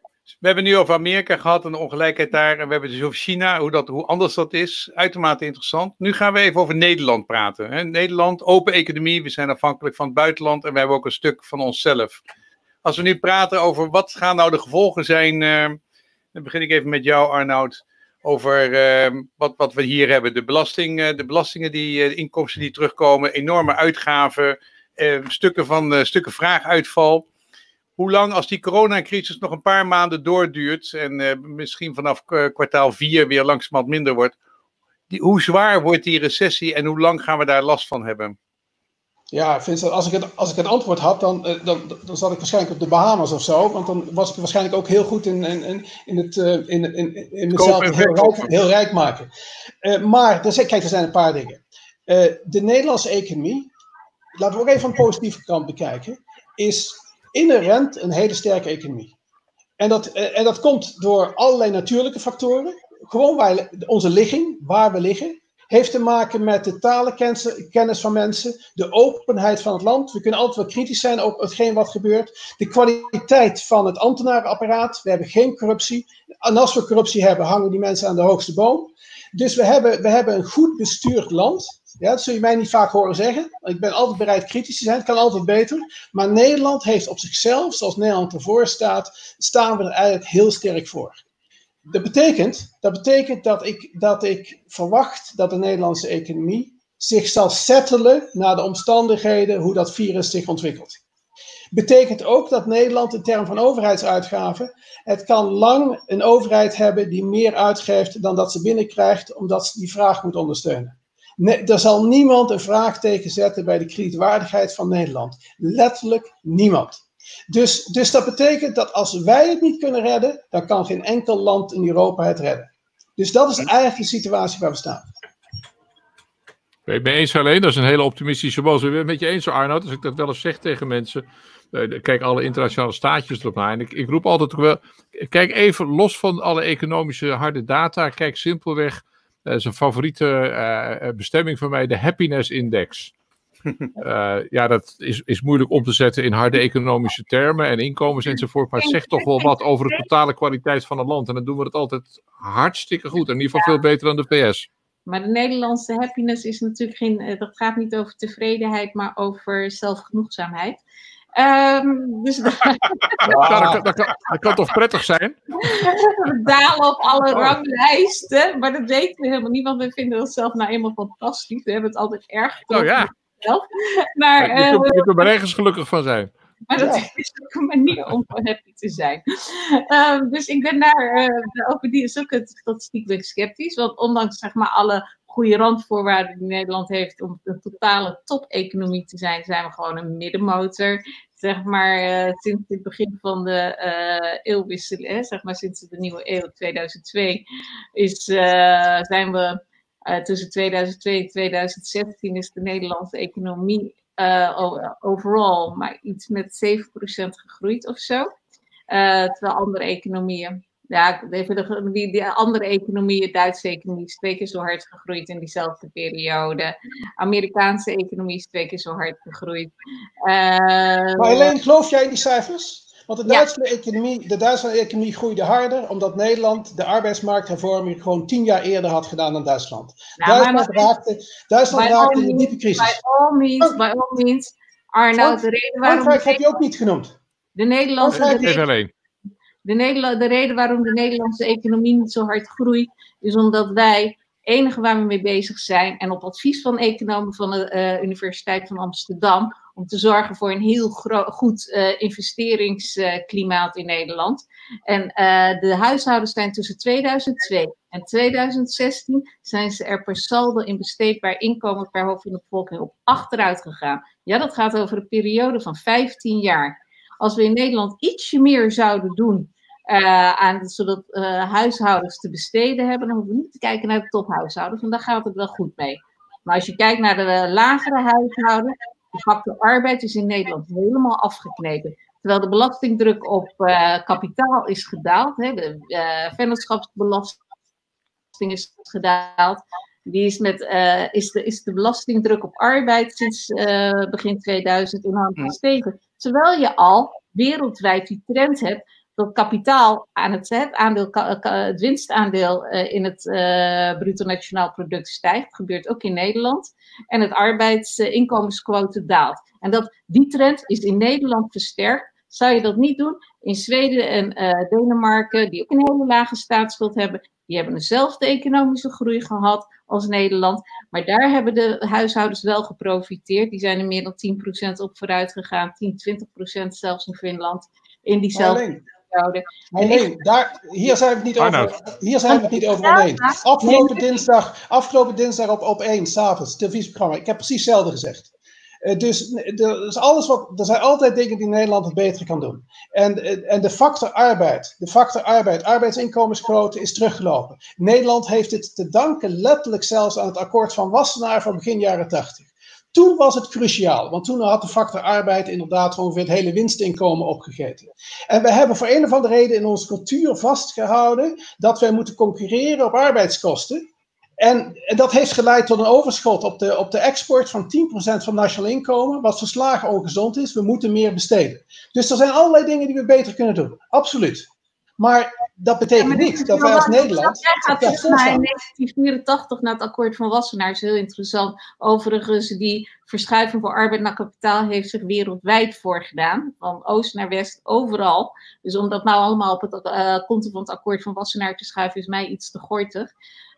We hebben nu over Amerika gehad en de ongelijkheid daar. En we hebben dus over China, hoe, dat, hoe anders dat is. Uitermate interessant. Nu gaan we even over Nederland praten. Hè? Nederland, open economie. We zijn afhankelijk van het buitenland. En we hebben ook een stuk van onszelf. Als we nu praten over wat gaan nou de gevolgen zijn. Uh, dan begin ik even met jou, Arnoud. Over uh, wat, wat we hier hebben. De, belasting, uh, de belastingen, die, uh, de inkomsten die terugkomen. Enorme uitgaven. Uh, stukken van uh, stukken vraaguitval. Hoe lang, als die coronacrisis nog een paar maanden doorduurt. En uh, misschien vanaf uh, kwartaal vier weer langzamerhand minder wordt. Die, hoe zwaar wordt die recessie en hoe lang gaan we daar last van hebben? Ja, Vincent, als ik het, als ik het antwoord had, dan, dan, dan zat ik waarschijnlijk op de Bahamas of zo. Want dan was ik waarschijnlijk ook heel goed in, in, in, het, in, in, in mezelf heel rijk, heel rijk maken. Uh, maar, dus, kijk, er zijn een paar dingen. Uh, de Nederlandse economie, laten we ook even van de positieve kant bekijken, is inherent een hele sterke economie. En dat, uh, en dat komt door allerlei natuurlijke factoren. Gewoon waar, onze ligging, waar we liggen. Heeft te maken met de talenkennis van mensen, de openheid van het land. We kunnen altijd wel kritisch zijn op hetgeen wat gebeurt. De kwaliteit van het ambtenarenapparaat. We hebben geen corruptie. En als we corruptie hebben, hangen die mensen aan de hoogste boom. Dus we hebben, we hebben een goed bestuurd land. Ja, dat zul je mij niet vaak horen zeggen. Ik ben altijd bereid kritisch te zijn. Het kan altijd beter. Maar Nederland heeft op zichzelf, zoals Nederland ervoor staat, staan we er eigenlijk heel sterk voor. Dat betekent, dat betekent dat, ik, dat ik verwacht dat de Nederlandse economie zich zal settelen naar de omstandigheden hoe dat virus zich ontwikkelt. Betekent ook dat Nederland in termen van overheidsuitgaven, het kan lang een overheid hebben die meer uitgeeft dan dat ze binnenkrijgt, omdat ze die vraag moet ondersteunen. Nee, er zal niemand een vraagteken zetten bij de kredietwaardigheid van Nederland. Letterlijk niemand. Dus, dus dat betekent dat als wij het niet kunnen redden, dan kan geen enkel land in Europa het redden. Dus dat is eigenlijk de situatie waar we staan. Ben je het mee eens alleen? Dat is een hele optimistische boos. Ik ben het met je eens, Arnoud. Als ik dat wel eens zeg tegen mensen. Uh, kijk alle internationale staatjes erop naar. En ik, ik roep altijd wel. Kijk even los van alle economische harde data. Kijk simpelweg. Dat is een favoriete uh, bestemming van mij. De Happiness Index. Uh, ja, dat is, is moeilijk om te zetten in harde economische termen en inkomens enzovoort. Maar het zegt toch wel wat over de totale kwaliteit van het land. En dan doen we het altijd hartstikke goed. In ieder geval veel beter dan de V S. Maar de Nederlandse happiness is natuurlijk geen, dat gaat niet over tevredenheid, maar over zelfgenoegzaamheid. Um, dus dat, ja, dat, kan, dat, kan, dat kan toch prettig zijn? We dalen op alle ranglijsten, maar dat weten we helemaal niet, want we vinden dat zelf nou eenmaal fantastisch. We hebben het altijd erg oh, ja. Maar, ja, je, kunt, je kunt er ergens gelukkig van zijn. Maar dat ja. is ook een manier om happy te zijn. Um, dus ik ben daar uh, over die zulke statistiek ben ik sceptisch. Want ondanks zeg maar alle goede randvoorwaarden die Nederland heeft om een totale top-economie te zijn, zijn we gewoon een middenmotor. Zeg maar uh, sinds het begin van de uh, eeuwwisseling, zeg maar sinds de nieuwe eeuw tweeduizend twee, is, uh, zijn we uh, tussen tweeduizend twee en tweeduizend zestien is de Nederlandse economie Uh, overal maar iets met zeven procent gegroeid of zo. Uh, terwijl andere economieën, ja, even de, die, die andere economieën, de Duitse economie is twee keer zo hard gegroeid in diezelfde periode. Amerikaanse economie is twee keer zo hard gegroeid. Uh, maar Helene, geloof jij in die cijfers? Want de Duitse, ja. economie, de Duitse economie groeide harder, omdat Nederland de arbeidsmarkthervorming gewoon tien jaar eerder had gedaan dan Duitsland. Nou, Duitsland raakte, Duitsland raakte in een diepe crisis. By all means, by all means. Arnoud, de reden waarom... Frankrijk heb je ook niet genoemd. De Nederlandse... De reden, de, Nederla, de reden waarom de Nederlandse economie niet zo hard groeit, is omdat wij, het enige waar we mee bezig zijn, en op advies van economen van de uh, Universiteit van Amsterdam, om te zorgen voor een heel goed uh, investeringsklimaat in Nederland. En uh, de huishoudens zijn tussen tweeduizend twee en tweeduizend zestien zijn ze er per saldo in besteedbaar inkomen per hoofd van de bevolking op achteruit gegaan. Ja, dat gaat over een periode van vijftien jaar. Als we in Nederland ietsje meer zouden doen, uh, aan, zodat uh, huishoudens te besteden hebben, dan hoeven we niet te kijken naar de tophuishoudens, want daar gaat het wel goed mee. Maar als je kijkt naar de lagere huishoudens, de factor arbeid is in Nederland helemaal afgeknepen. Terwijl de belastingdruk op uh, kapitaal is gedaald. Hè, de uh, vennootschapsbelasting is gedaald. Die is, met, uh, is, de, is de belastingdruk op arbeid sinds uh, begin tweeduizend enorm gestegen. Terwijl je al wereldwijd die trend hebt dat kapitaal aan het, het, aandeel, het winstaandeel uh, in het uh, bruto nationaal product stijgt. Dat gebeurt ook in Nederland. En het arbeidsinkomensquote daalt. En dat, die trend is in Nederland versterkt. Zou je dat niet doen? In Zweden en uh, Denemarken, die ook een hele lage staatsschuld hebben, die hebben dezelfde economische groei gehad als Nederland. Maar daar hebben de huishoudens wel geprofiteerd. Die zijn er meer dan tien procent op vooruit gegaan. tien, twintig procent zelfs in Finland. In diezelfde... Nee, nee, daar, hier zijn we het niet over, hier zijn we het niet over alleen. Afgelopen dinsdag, afgelopen dinsdag op, op één, 's avonds, televisieprogramma. Ik heb precies hetzelfde gezegd. Uh, dus er, is alles wat, er zijn altijd dingen die Nederland het beter kan doen. En, en de factor arbeid, de factor arbeid, arbeidsinkomensquote is teruggelopen. Nederland heeft dit te danken letterlijk zelfs aan het akkoord van Wassenaar van begin jaren tachtig. Toen was het cruciaal, want toen had de factor arbeid inderdaad ongeveer het hele winstinkomen opgegeten. En we hebben voor een of andere reden in onze cultuur vastgehouden dat wij moeten concurreren op arbeidskosten. En, en dat heeft geleid tot een overschot op de, op de export van tien procent van nationaal inkomen, wat verslagen ongezond is. We moeten meer besteden. Dus er zijn allerlei dingen die we beter kunnen doen, absoluut. Maar dat betekent ja, niet dat wij als Nederland... Jij gaat terug naar in negentien vierentachtig naar het akkoord van Wassenaar. Dat is heel interessant. Overigens, die verschuiving van arbeid naar kapitaal heeft zich wereldwijd voorgedaan. Van oost naar west, overal. Dus om dat nou allemaal op het uh, konto van het akkoord van Wassenaar te schuiven, is mij iets te gortig.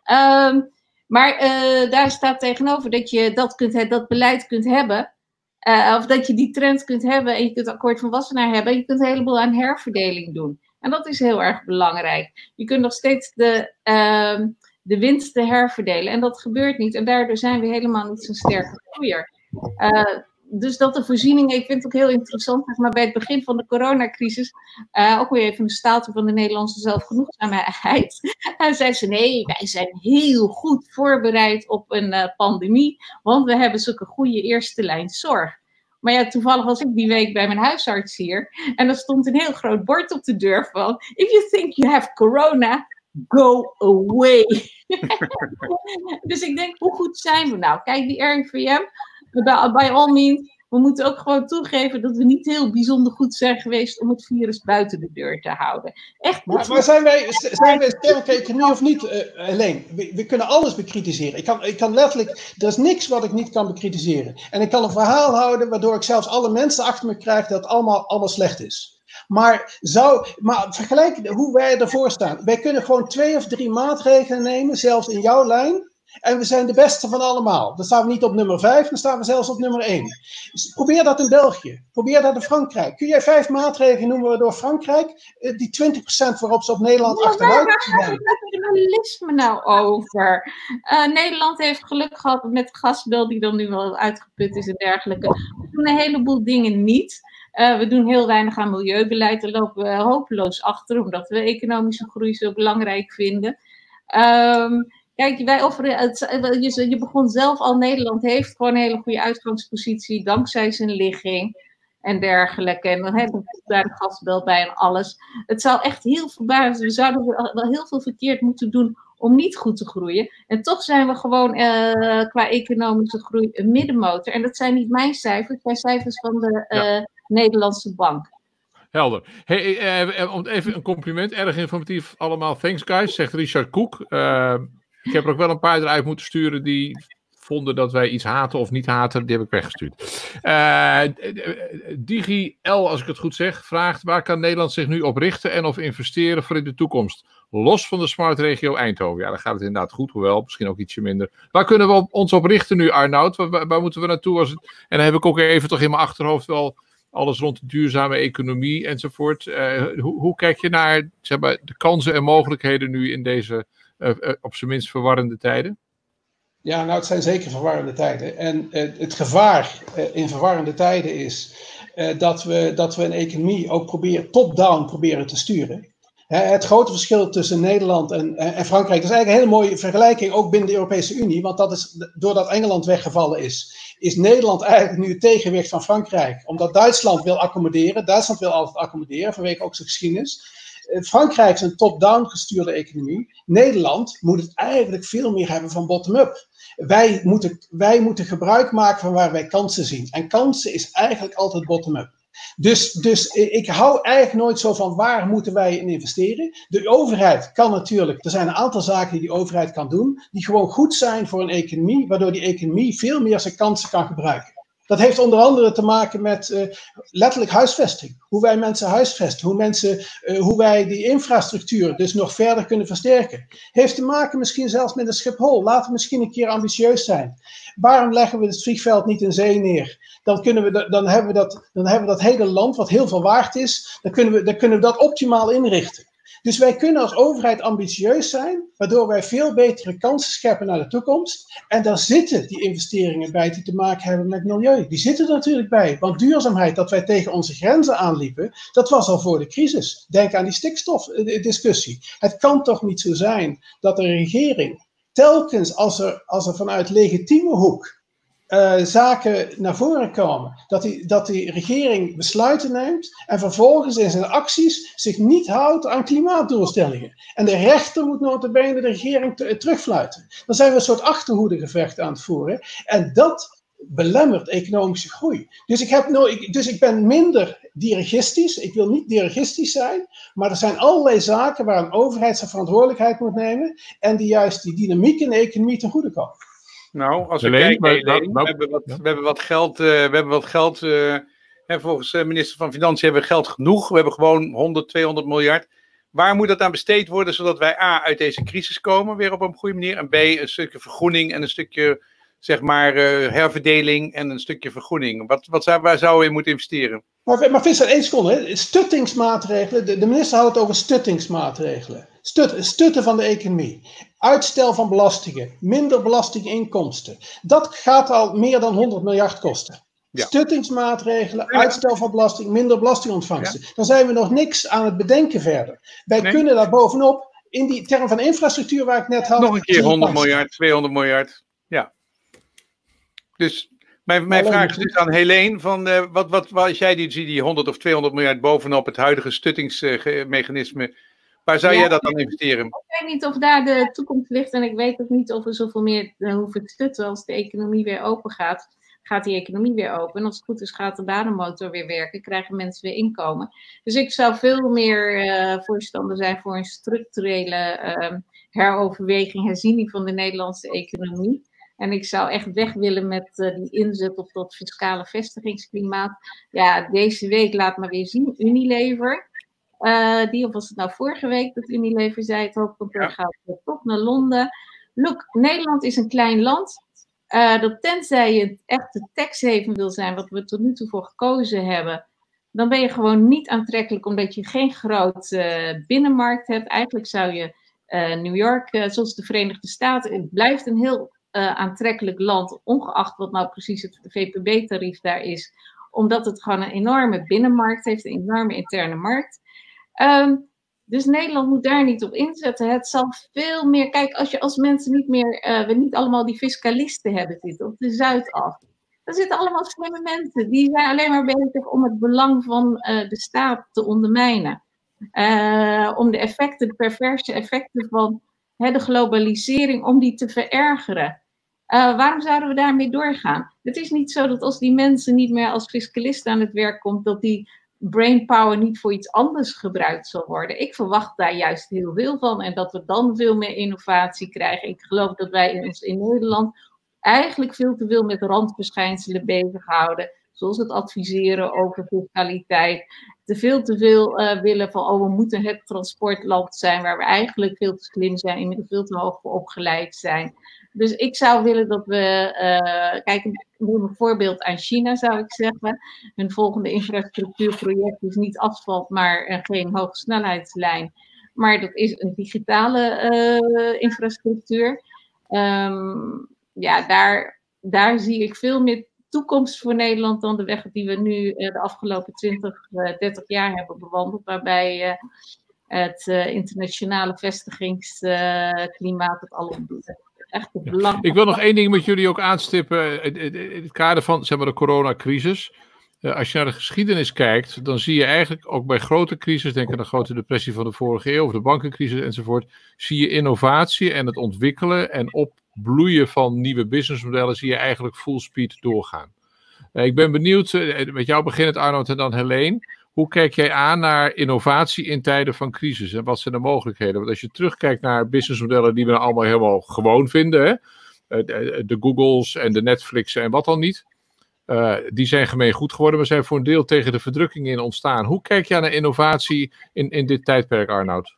Um, maar uh, daar staat tegenover dat je dat, kunt, dat beleid kunt hebben. Uh, of dat je die trend kunt hebben en je kunt het akkoord van Wassenaar hebben. En je kunt een heleboel aan herverdeling doen. En dat is heel erg belangrijk. Je kunt nog steeds de, uh, de winsten herverdelen. En dat gebeurt niet. En daardoor zijn we helemaal niet zo'n sterke groeier. Uh, dus dat de voorzieningen, ik vind het ook heel interessant. Maar bij het begin van de coronacrisis, uh, ook weer even een staaltje van de Nederlandse zelfgenoegzaamheid. En zei ze, nee, wij zijn heel goed voorbereid op een uh, pandemie. Want we hebben zulke goede eerste lijn zorg. Maar ja, toevallig was ik die week bij mijn huisarts hier. En er stond een heel groot bord op de deur van... If you think you have corona, go away. Dus ik denk, hoe goed zijn we nou? Kijk, die R I V M, by all means, we moeten ook gewoon toegeven dat we niet heel bijzonder goed zijn geweest om het virus buiten de deur te houden. Echt. Maar, maar zijn wij, zijn wij sterke economie of niet, uh, Helene? We, we kunnen alles bekritiseren. Ik kan, ik kan letterlijk, er is niks wat ik niet kan bekritiseren. En ik kan een verhaal houden waardoor ik zelfs alle mensen achter me krijg dat het allemaal, allemaal slecht is. Maar, zou, maar vergelijk hoe wij ervoor staan. Wij kunnen gewoon twee of drie maatregelen nemen, zelfs in jouw lijn. En we zijn de beste van allemaal. Dan staan we niet op nummer vijf, dan staan we zelfs op nummer één. Dus probeer dat in België. Probeer dat in Frankrijk. Kun jij vijf maatregelen noemen waardoor Frankrijk uh, die twintig procent waarop ze op Nederland ja, achteruit waar gaat het nationalisme nou over? Uh, Nederland heeft geluk gehad met de gasbel die dan nu wel uitgeput is en dergelijke. We doen een heleboel dingen niet. Uh, we doen heel weinig aan milieubeleid. Daar lopen we hopeloos achter, omdat we economische groei zo belangrijk vinden. Um, Kijk, wij offeren het, je, je begon zelf al, Nederland heeft gewoon een hele goede uitgangspositie dankzij zijn ligging en dergelijke. En dan hebben we daar de gasbel bij en alles. Het zou echt heel verbazen. We zouden wel heel veel verkeerd moeten doen om niet goed te groeien. En toch zijn we gewoon uh, qua economische groei een middenmotor. En dat zijn niet mijn cijfers, het zijn cijfers van de uh, ja. Nederlandse bank. Helder. Hey, uh, om even een compliment, erg informatief allemaal. Thanks guys, zegt Richard Koek. Uh, Ik heb er ook wel een paar eruit moeten sturen die vonden dat wij iets haten of niet haten. Die heb ik weggestuurd. Uh, Digi L, als ik het goed zeg, vraagt waar kan Nederland zich nu op richten en of investeren voor in de toekomst? Los van de smart regio Eindhoven. Ja, dan gaat het inderdaad goed, hoewel misschien ook ietsje minder. Waar kunnen we ons op richten nu, Arnoud? Waar, waar, waar moeten we naartoe? Als het... En dan heb ik ook even toch in mijn achterhoofd wel alles rond de duurzame economie enzovoort. Uh, hoe, hoe kijk je naar zeg maar, de kansen en mogelijkheden nu in deze Uh, uh, op zijn minst verwarrende tijden? Ja, nou het zijn zeker verwarrende tijden. En uh, het gevaar uh, in verwarrende tijden is uh, dat, we, dat we een economie ook proberen top-down proberen te sturen. Hè, het grote verschil tussen Nederland en, uh, en Frankrijk, dat is eigenlijk een hele mooie vergelijking ook binnen de Europese Unie, want dat is, doordat Engeland weggevallen is, is Nederland eigenlijk nu het tegenwicht van Frankrijk. Omdat Duitsland wil accommoderen, Duitsland wil altijd accommoderen, vanwege ook zijn geschiedenis. Frankrijk is een top-down gestuurde economie. Nederland moet het eigenlijk veel meer hebben van bottom-up. Wij moeten, wij moeten gebruik maken van waar wij kansen zien. En kansen is eigenlijk altijd bottom-up. Dus, dus ik hou eigenlijk nooit zo van waar moeten wij in investeren. De overheid kan natuurlijk, er zijn een aantal zaken die de overheid kan doen, die gewoon goed zijn voor een economie, waardoor die economie veel meer zijn kansen kan gebruiken. Dat heeft onder andere te maken met uh, letterlijk huisvesting. Hoe wij mensen huisvesten. Hoe, mensen, uh, hoe wij die infrastructuur dus nog verder kunnen versterken. Heeft te maken misschien zelfs met een Schiphol. Laten we misschien een keer ambitieus zijn. Waarom leggen we het vliegveld niet in zee neer? Dan, kunnen we de, dan, hebben we dat, dan hebben we dat hele land wat heel veel waard is. Dan kunnen we, dan kunnen we dat optimaal inrichten. Dus wij kunnen als overheid ambitieus zijn, waardoor wij veel betere kansen scheppen naar de toekomst. En daar zitten die investeringen bij die te maken hebben met milieu. Die zitten er natuurlijk bij, want duurzaamheid, dat wij tegen onze grenzen aanliepen, dat was al voor de crisis. Denk aan die stikstofdiscussie. Het kan toch niet zo zijn dat de regering telkens als er, als er vanuit legitieme hoek Uh, zaken naar voren komen, dat die, dat die regering besluiten neemt en vervolgens in zijn acties zich niet houdt aan klimaatdoelstellingen. En de rechter moet nota bene de regering te, terugfluiten. Dan zijn we een soort achterhoedegevecht aan het voeren en dat belemmert economische groei. Dus ik, heb no, ik, dus ik ben minder dirigistisch, ik wil niet dirigistisch zijn, maar er zijn allerlei zaken waar een overheid zijn verantwoordelijkheid moet nemen en die juist die dynamiek in de economie ten goede komen. Nou, als we Helene, kijken, Helene, we, hebben wat, we hebben wat geld, uh, we hebben wat geld uh, hè, volgens de minister van Financiën hebben we geld genoeg. We hebben gewoon honderd, tweehonderd miljard. Waar moet dat aan besteed worden, zodat wij A, uit deze crisis komen, weer op een goede manier. En B, een stukje vergroening en een stukje, zeg maar, uh, herverdeling en een stukje vergroening. Wat, wat zou, waar zouden we in moeten investeren? Maar, maar Vincent, één seconde. Hè. Stuttingsmaatregelen, de, de minister had het over stuttingsmaatregelen. Stut, stutten van de economie. Uitstel van belastingen. Minder belastinginkomsten. Dat gaat al meer dan honderd miljard kosten. Ja. Stuttingsmaatregelen, ja. Uitstel van belasting, minder belastingontvangsten. Ja. Dan zijn we nog niks aan het bedenken verder. Wij nee. kunnen daar bovenop, in die term van infrastructuur waar ik net had... Nog een keer honderd miljard, tweehonderd miljard. Ja. Dus... Mijn, mijn vraag is dus aan Helene, van, uh, wat, wat, wat, als jij die, die honderd of tweehonderd miljard bovenop het huidige stuttingsmechanisme, uh, waar zou ja, jij dat dan investeren? Ik weet niet of daar de toekomst ligt en ik weet ook niet of we zoveel meer uh, hoeven te stutten als de economie weer open gaat. gaat die economie weer open. En als het goed is, gaat de banenmotor weer werken. Krijgen mensen weer inkomen. Dus ik zou veel meer uh, voorstander zijn voor een structurele uh, heroverweging, herziening van de Nederlandse economie. En ik zou echt weg willen met uh, die inzet op dat fiscale vestigingsklimaat. Ja, deze week laat maar weer zien, Unilever. Uh, die, of was het nou vorige week dat Unilever zei, het hoofdkantoor ja. gaat toch naar Londen. Look, Nederland is een klein land. Uh, dat tenzij je echt de tax haven wil zijn, wat we tot nu toe voor gekozen hebben, dan ben je gewoon niet aantrekkelijk, omdat je geen grote uh, binnenmarkt hebt. Eigenlijk zou je uh, New York, uh, zoals de Verenigde Staten, het blijft een heel uh, aantrekkelijk land, ongeacht wat nou precies het V P B-tarief daar is, omdat het gewoon een enorme binnenmarkt heeft, een enorme interne markt. Um, dus Nederland moet daar niet op inzetten. Het zal veel meer... Kijk, als je als mensen niet meer... Uh, we niet allemaal die fiscalisten hebben zitten op de Zuidas. Er zitten allemaal slimme mensen. Die zijn alleen maar bezig om het belang van uh, de staat te ondermijnen. Uh, om de effecten, de perverse effecten van hè, de globalisering, om die te verergeren. Uh, waarom zouden we daarmee doorgaan? Het is niet zo dat als die mensen niet meer als fiscalisten aan het werk komt, dat die brainpower niet voor iets anders gebruikt zal worden. Ik verwacht daar juist heel veel van en dat we dan veel meer innovatie krijgen. Ik geloof dat wij ons in Nederland eigenlijk veel te veel met randverschijnselen bezighouden, zoals het adviseren over fiscaliteit. Te veel te veel uh, willen van, oh, we moeten het transportland zijn, waar we eigenlijk veel te slim zijn, inmiddels veel te hoog voor opgeleid zijn. Dus ik zou willen dat we, uh, kijk, een voorbeeld aan China zou ik zeggen. Hun volgende infrastructuurproject is niet asfalt, maar uh, geen hogesnelheidslijn. Maar dat is een digitale uh, infrastructuur. Um, ja, daar, daar zie ik veel meer toekomst voor Nederland dan de weg die we nu uh, de afgelopen twintig, dertig jaar hebben bewandeld. Waarbij uh, het uh, internationale vestigingsklimaat uh, het al opdoet. Echt ja. Ik wil nog één ding met jullie ook aanstippen. In het kader van zeg maar, de coronacrisis. Uh, als je naar de geschiedenis kijkt, dan zie je eigenlijk ook bij grote crisis, denk aan de grote depressie van de vorige eeuw, of de bankencrisis enzovoort, zie je innovatie en het ontwikkelen en opbloeien van nieuwe businessmodellen, zie je eigenlijk full speed doorgaan. Uh, ik ben benieuwd, uh, met jou beginnend Arnoud en dan Helene. Hoe kijk jij aan naar innovatie in tijden van crisis en wat zijn de mogelijkheden? Want als je terugkijkt naar businessmodellen die we allemaal helemaal gewoon vinden, hè? De, de Googles en de Netflixen en wat dan niet, uh, die zijn gemeen goed geworden, maar zijn voor een deel tegen de verdrukking in ontstaan. Hoe kijk jij naar innovatie in, in dit tijdperk, Arnoud?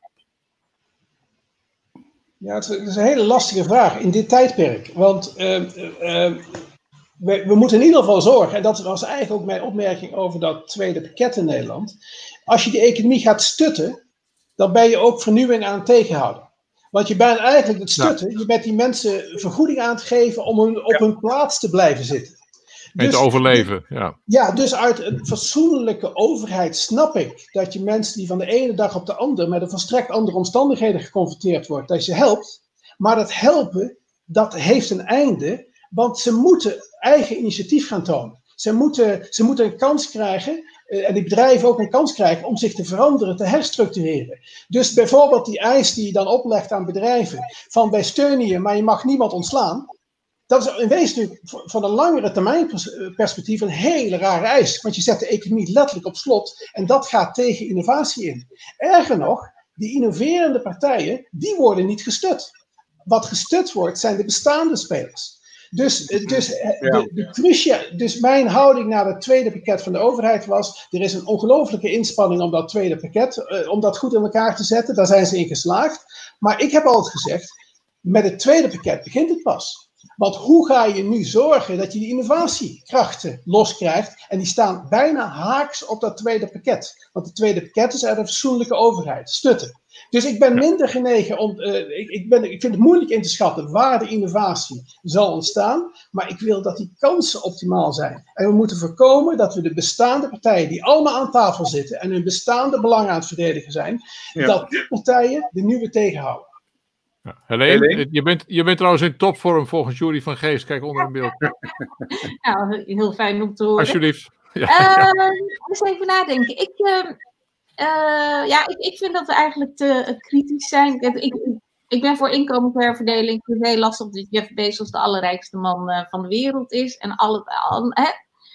Ja, het is een hele lastige vraag in dit tijdperk, want uh, uh, We, we moeten in ieder geval zorgen, en dat was eigenlijk ook mijn opmerking over dat tweede pakket in Nederland. Als je die economie gaat stutten, dan ben je ook vernieuwing aan het tegenhouden. Want je bent eigenlijk het stutten, ja. je bent die mensen vergoeding aan het geven om hun, op ja. hun plaats te blijven zitten. En dus, te overleven, ja. Ja, dus uit een fatsoenlijke overheid snap ik dat je mensen die van de ene dag op de andere met een volstrekt andere omstandigheden geconfronteerd wordt, dat je ze helpt. Maar dat helpen, dat heeft een einde. Want ze moeten eigen initiatief gaan tonen. Ze moeten, ze moeten een kans krijgen, uh, en die bedrijven ook een kans krijgen om zich te veranderen, te herstructureren. Dus bijvoorbeeld die eis die je dan oplegt aan bedrijven, van wij steunen je, maar je mag niemand ontslaan. Dat is in wezen van een langere termijn perspectief een hele rare eis. Want je zet de economie letterlijk op slot en dat gaat tegen innovatie in. Erger nog, die innoverende partijen, die worden niet gestut. Wat gestut wordt, zijn de bestaande spelers. Dus, dus, de, de crucia, dus mijn houding naar het tweede pakket van de overheid was, er is een ongelofelijke inspanning om dat tweede pakket, uh, om dat goed in elkaar te zetten. Daar zijn ze in geslaagd. Maar ik heb altijd gezegd, met het tweede pakket begint het pas. Want hoe ga je nu zorgen dat je die innovatiekrachten loskrijgt? En die staan bijna haaks op dat tweede pakket. Want het tweede pakket is uit een fatsoenlijke overheid, stutten. Dus ik ben minder genegen om, uh, ik, ik, ben, ik vind het moeilijk in te schatten waar de innovatie zal ontstaan. Maar ik wil dat die kansen optimaal zijn. En we moeten voorkomen dat we de bestaande partijen die allemaal aan tafel zitten en hun bestaande belangen aan het verdedigen zijn, ja. dat die partijen de nieuwe tegenhouden. Ja, Helene, je bent, je bent trouwens in topvorm volgens Jury van Geest. Kijk onder een beeld. Nou, heel fijn om te horen. Alsjeblieft. Ja. Uh, eens even nadenken. Ik, uh, uh, ja, ik, ik vind dat we eigenlijk te uh, kritisch zijn. Ik, ik, ik ben voor inkomensherverdeling. Ik vind het heel lastig dat Jeff Bezos de allerrijkste man uh, van de wereld is. En al, al, hè?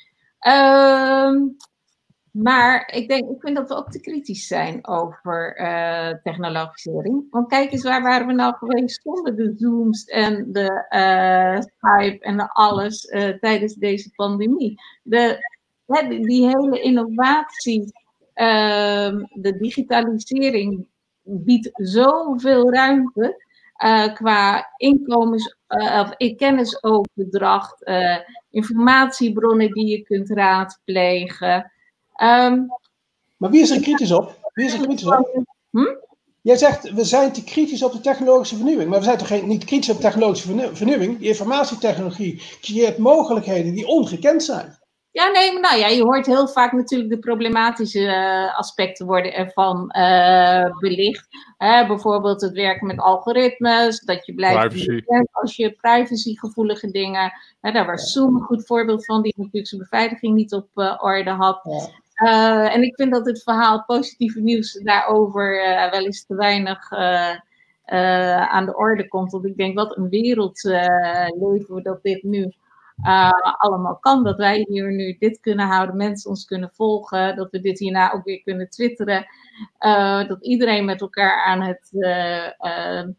Uh, maar ik, denk, ik vind dat we ook te kritisch zijn over uh, technologisering. Want kijk eens, waar waren we nou geweest zonder de Zooms en de uh, Skype en de alles uh, tijdens deze pandemie. De, hè, die, die hele innovatie, uh, de digitalisering biedt zoveel ruimte uh, qua inkomens, uh, of kennisoverdracht, uh, informatiebronnen die je kunt raadplegen. Um, maar wie is er kritisch op? Wie is er kritisch op? Hm? Jij zegt, we zijn te kritisch op de technologische vernieuwing. Maar we zijn toch geen, niet kritisch op technologische vernieuwing? Die informatietechnologie creëert mogelijkheden die ongekend zijn. Ja, nee, maar nou ja, je hoort heel vaak natuurlijk de problematische uh, aspecten worden ervan uh, belicht. Uh, bijvoorbeeld het werken met algoritmes, dat je blijft als je privacygevoelige dingen. Uh, daar was Zoom een goed voorbeeld van, die natuurlijk zijn beveiliging niet op uh, orde had. Ja. Uh, en ik vind dat het verhaal positieve nieuws daarover uh, wel eens te weinig uh, uh, aan de orde komt. Want ik denk, wat een wereld uh, leven we dat dit nu uh, allemaal kan. Dat wij hier nu dit kunnen houden, mensen ons kunnen volgen, dat we dit hierna ook weer kunnen twitteren. Uh, dat iedereen met elkaar aan het... Uh, uh,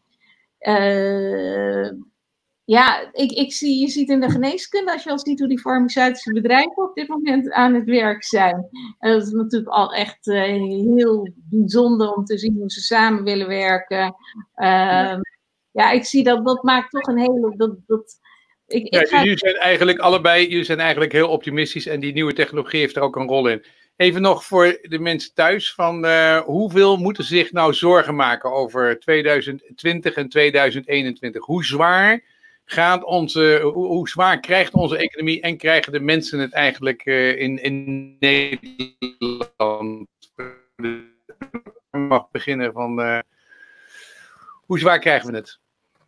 uh, Ja, ik, ik zie, je ziet in de geneeskunde, als je al ziet hoe die farmaceutische bedrijven op dit moment aan het werk zijn. Uh, dat is natuurlijk al echt uh, heel bijzonder om te zien hoe ze samen willen werken. Uh, ja, ik zie dat, dat maakt toch een hele... Dat, dat, ik, ja, ik ga... Jullie zijn eigenlijk allebei, jullie zijn eigenlijk heel optimistisch en die nieuwe technologie heeft er ook een rol in. Even nog voor de mensen thuis, van uh, hoeveel moeten ze zich nou zorgen maken over tweeduizend twintig en tweeduizend eenentwintig? Hoe zwaar... Gaat onze, hoe, hoe zwaar krijgt onze economie en krijgen de mensen het eigenlijk uh, in, in Nederland? Ik mag beginnen van, uh, hoe zwaar krijgen we het?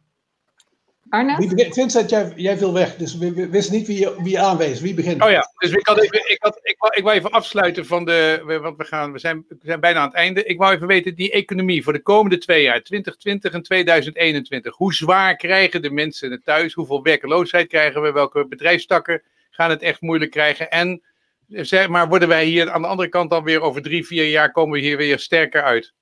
Arne? Vincent, jij, jij viel weg, dus we, we wisten niet wie, wie aanwees. Wie begint? Oh ja, dus ik, had even, ik, had, ik, wou, ik wou even afsluiten van de, want we, gaan, we, zijn, we zijn bijna aan het einde. Ik wou even weten, die economie voor de komende twee jaar, twintig twintig en tweeduizend eenentwintig. Hoe zwaar krijgen de mensen het thuis? Hoeveel werkloosheid krijgen we? Welke bedrijfstakken gaan het echt moeilijk krijgen? En zeg maar, worden wij hier aan de andere kant dan weer over drie, vier jaar, komen we hier weer sterker uit?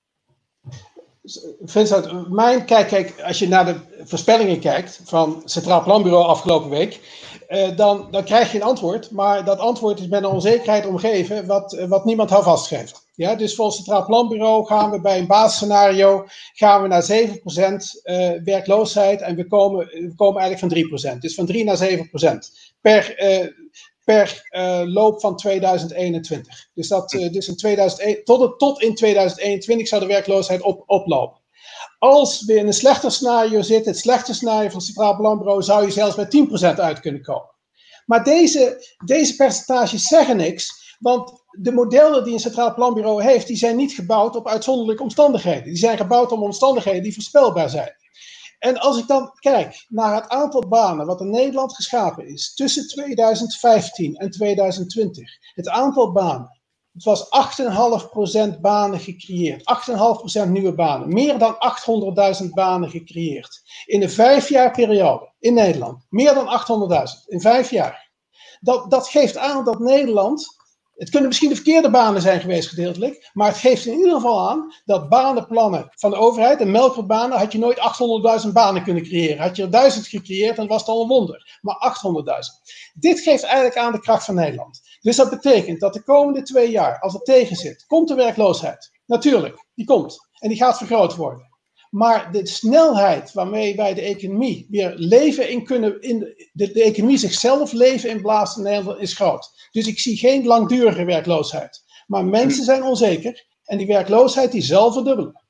Vincent, mijn, kijk, kijk, als je naar de voorspellingen kijkt van het Centraal Planbureau afgelopen week, eh, dan, dan krijg je een antwoord, maar dat antwoord is met een onzekerheid omgeven wat, wat niemand houvast geeft. Ja, dus volgens het Centraal Planbureau gaan we bij een basisscenario gaan we naar zeven procent uh, werkloosheid en we komen, we komen eigenlijk van drie procent. Dus van drie naar zeven procent per, uh, per uh, loop van tweeduizend eenentwintig. Dus, dat, uh, dus in tweeduizend, tot, het, tot in tweeduizend eenentwintig zou de werkloosheid op, oplopen. Als we in een slechter scenario zitten, het slechte scenario van het Centraal Planbureau, zou je zelfs met tien procent uit kunnen komen. Maar deze, deze percentages zeggen niks, want de modellen die een Centraal Planbureau heeft, die zijn niet gebouwd op uitzonderlijke omstandigheden. Die zijn gebouwd op omstandigheden die voorspelbaar zijn. En als ik dan kijk naar het aantal banen wat in Nederland geschapen is tussen tweeduizend vijftien en tweeduizend twintig. Het aantal banen. Het was acht komma vijf procent banen gecreëerd. acht komma vijf procent nieuwe banen. Meer dan achthonderdduizend banen gecreëerd. In een vijfjaar periode in Nederland. Meer dan achthonderdduizend in vijf jaar. Dat, dat geeft aan dat Nederland... Het kunnen misschien de verkeerde banen zijn geweest gedeeltelijk, maar het geeft in ieder geval aan dat banenplannen van de overheid, en melkveebanen, had je nooit achthonderdduizend banen kunnen creëren. Had je er duizend gecreëerd, dan was het al een wonder. Maar achthonderdduizend. Dit geeft eigenlijk aan de kracht van Nederland. Dus dat betekent dat de komende twee jaar, als het tegen zit, komt de werkloosheid. Natuurlijk, die komt. En die gaat vergroot worden. Maar de snelheid waarmee wij de economie weer leven in kunnen, in de, de, de economie zichzelf leven inblaast in Nederland is groot. Dus ik zie geen langdurige werkloosheid. Maar mensen zijn onzeker en die werkloosheid die zal verdubbelen.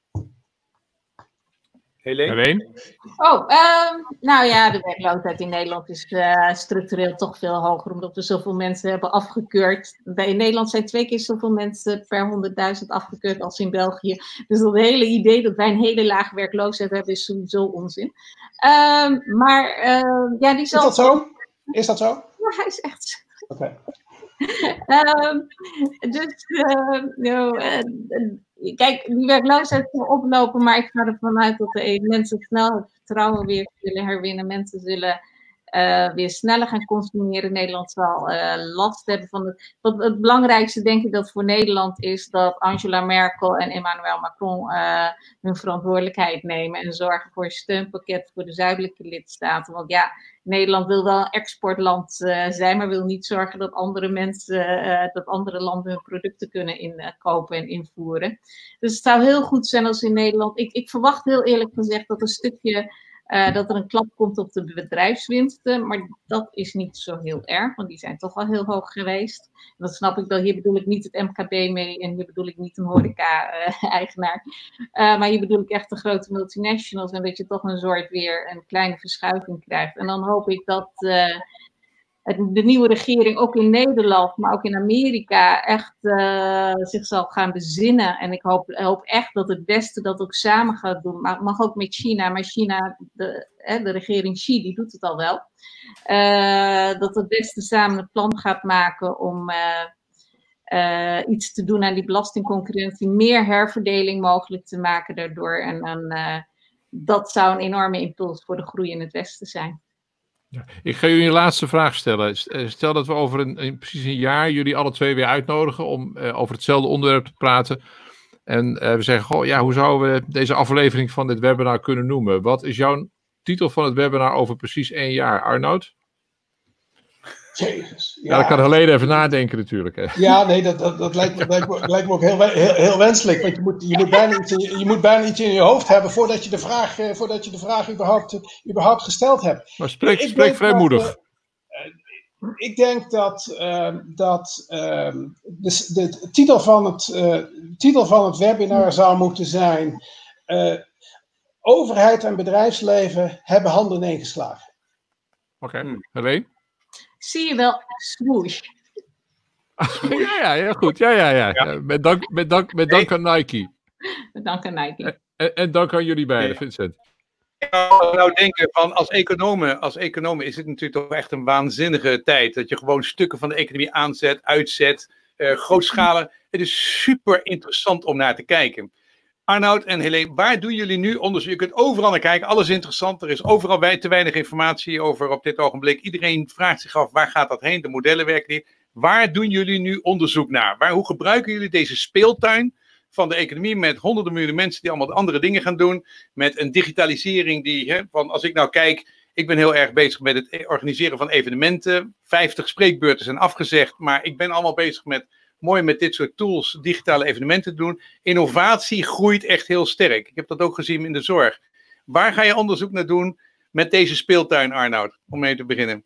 Helene? Oh, um, nou ja, de werkloosheid in Nederland is uh, structureel toch veel hoger, omdat we zoveel mensen hebben afgekeurd. In Nederland zijn twee keer zoveel mensen per honderdduizend afgekeurd als in België. Dus dat hele idee dat wij een hele lage werkloosheid hebben, is sowieso onzin. Um, maar uh, ja, die zal... Is dat zo? Is dat zo? Ja, hij is echt zo. Oké. Okay. um, dus uh, no, uh, kijk, die werkloosheid zal oplopen, maar ik ga ervan uit dat de mensen snel het vertrouwen weer zullen herwinnen. Mensen zullen uh, weer sneller gaan consumeren. Nederland zal uh, last hebben van het... Wat het belangrijkste, denk ik, dat voor Nederland is dat Angela Merkel en Emmanuel Macron uh, hun verantwoordelijkheid nemen en zorgen voor een steunpakket voor de zuidelijke lidstaten. Want ja, Nederland wil wel een exportland uh, zijn, maar wil niet zorgen dat andere mensen, uh, dat andere landen hun producten kunnen inkopen uh, en invoeren. Dus het zou heel goed zijn als in Nederland... Ik, ik verwacht heel eerlijk gezegd dat een stukje... Uh, dat er een klap komt op de bedrijfswinsten, maar dat is niet zo heel erg, want die zijn toch al heel hoog geweest. En dat snap ik, dat hier bedoel ik niet het M K B mee en hier bedoel ik niet een horeca-eigenaar. Uh, uh, maar hier bedoel ik echt de grote multinationals en dat je toch een soort weer een kleine verschuiving krijgt. En dan hoop ik dat uh, de nieuwe regering ook in Nederland, maar ook in Amerika echt uh, zich zal gaan bezinnen. En ik hoop, hoop echt dat het Westen dat ook samen gaat doen. Maar mag ook met China. Maar China, de, hè, de regering Xi, die doet het al wel. Uh, dat het Westen samen een plan gaat maken om uh, uh, iets te doen aan die belastingconcurrentie. Meer herverdeling mogelijk te maken daardoor. En dan, uh, dat zou een enorme impuls voor de groei in het Westen zijn. Ja, ik ga jullie een laatste vraag stellen. Stel dat we over een, een, precies een jaar jullie alle twee weer uitnodigen om uh, over hetzelfde onderwerp te praten. En uh, we zeggen, goh, ja, hoe zouden we deze aflevering van dit webinar kunnen noemen? Wat is jouw titel van het webinar over precies één jaar, Arnoud? Jezus, ja. Ja, dan kan Helene even nadenken natuurlijk. Hè. Ja, nee, dat, dat, dat lijkt, me, lijkt, me, lijkt me ook heel, heel, heel wenselijk. Want je moet, je, moet bijna iets in, je moet bijna iets in je hoofd hebben voordat je de vraag, uh, voordat je de vraag überhaupt, überhaupt gesteld hebt. Maar spreek, spreek vrijmoedig. Dat, uh, ik denk dat, uh, dat uh, de, de titel, van het, uh, titel van het webinar zou moeten zijn... Uh, overheid en bedrijfsleven hebben handen ineengeslagen. Oké, okay. hmm. Helene? Zie je wel, swoosh. ja, ja, ja, goed. Ja, ja, ja. ja. Met dank, met dank, met dank aan Nike. Met dank aan Nike. En, en dank aan jullie beiden, Vincent. Ik zou nou denken van als economen, als economen is het natuurlijk toch echt een waanzinnige tijd. Dat je gewoon stukken van de economie aanzet, uitzet, uh, grootschalen. Het is super interessant om naar te kijken. Arnoud en Helene, waar doen jullie nu onderzoek? Je kunt overal naar kijken, alles is interessant. Er is overal te weinig informatie over op dit ogenblik. Iedereen vraagt zich af, waar gaat dat heen? De modellen werken niet. Waar doen jullie nu onderzoek naar? Waar, hoe gebruiken jullie deze speeltuin van de economie met honderden miljoenen mensen die allemaal andere dingen gaan doen? Met een digitalisering die, hè, van als ik nou kijk, ik ben heel erg bezig met het organiseren van evenementen. vijftig spreekbeurten zijn afgezegd, maar ik ben allemaal bezig met... mooi met dit soort tools digitale evenementen te doen. Innovatie groeit echt heel sterk. Ik heb dat ook gezien in de zorg. Waar ga je onderzoek naar doen met deze speeltuin, Arnoud? Om mee te beginnen.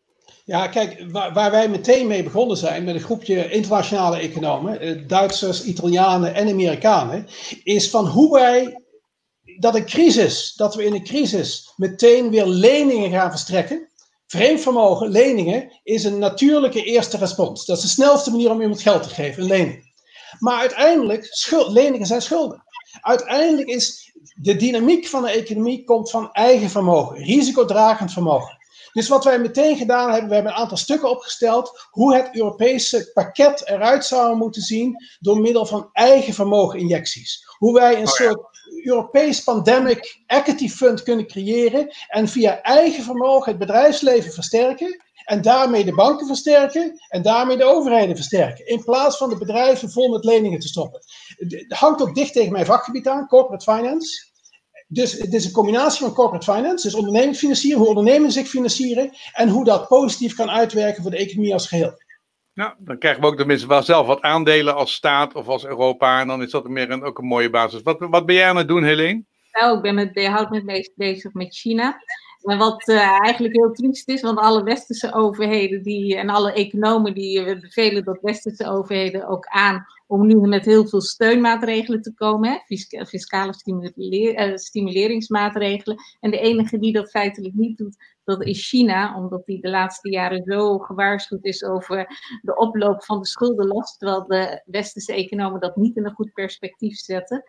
Ja, kijk, waar, waar wij meteen mee begonnen zijn met een groepje internationale economen, Duitsers, Italianen en Amerikanen, is van hoe wij dat een crisis, dat we in een crisis meteen weer leningen gaan verstrekken. Vreemd vermogen, leningen, is een natuurlijke eerste respons. Dat is de snelste manier om iemand geld te geven, een lening. Maar uiteindelijk, schuld, leningen zijn schulden. Uiteindelijk is de dynamiek van de economie komt van eigen vermogen, risicodragend vermogen. Dus wat wij meteen gedaan hebben, we hebben een aantal stukken opgesteld hoe het Europese pakket eruit zou moeten zien door middel van eigen vermogeninjecties. Hoe wij een oh ja. soort Europees Pandemic Equity Fund kunnen creëren en via eigen vermogen het bedrijfsleven versterken en daarmee de banken versterken en daarmee de overheden versterken. In plaats van de bedrijven vol met leningen te stoppen. Het hangt ook dicht tegen mijn vakgebied aan, corporate finance. Dus het is een combinatie van corporate finance, dus onderneming financieren, hoe ondernemingen zich financieren en hoe dat positief kan uitwerken voor de economie als geheel. Nou, dan krijgen we ook tenminste wel zelf wat aandelen als staat of als Europa en dan is dat meer een, ook een mooie basis. Wat, wat ben jij aan het doen, Helene? Nou, ik ben met, behoud me bezig met China. En wat uh, eigenlijk heel triest is, want alle westerse overheden die, en alle economen die uh, bevelen dat westerse overheden ook aan om nu met heel veel steunmaatregelen te komen, hè, Fisca- fiscale stimuleer, uh, stimuleringsmaatregelen. En de enige die dat feitelijk niet doet, dat is China, omdat die de laatste jaren zo gewaarschuwd is over de oploop van de schuldenlast, terwijl de westerse economen dat niet in een goed perspectief zetten.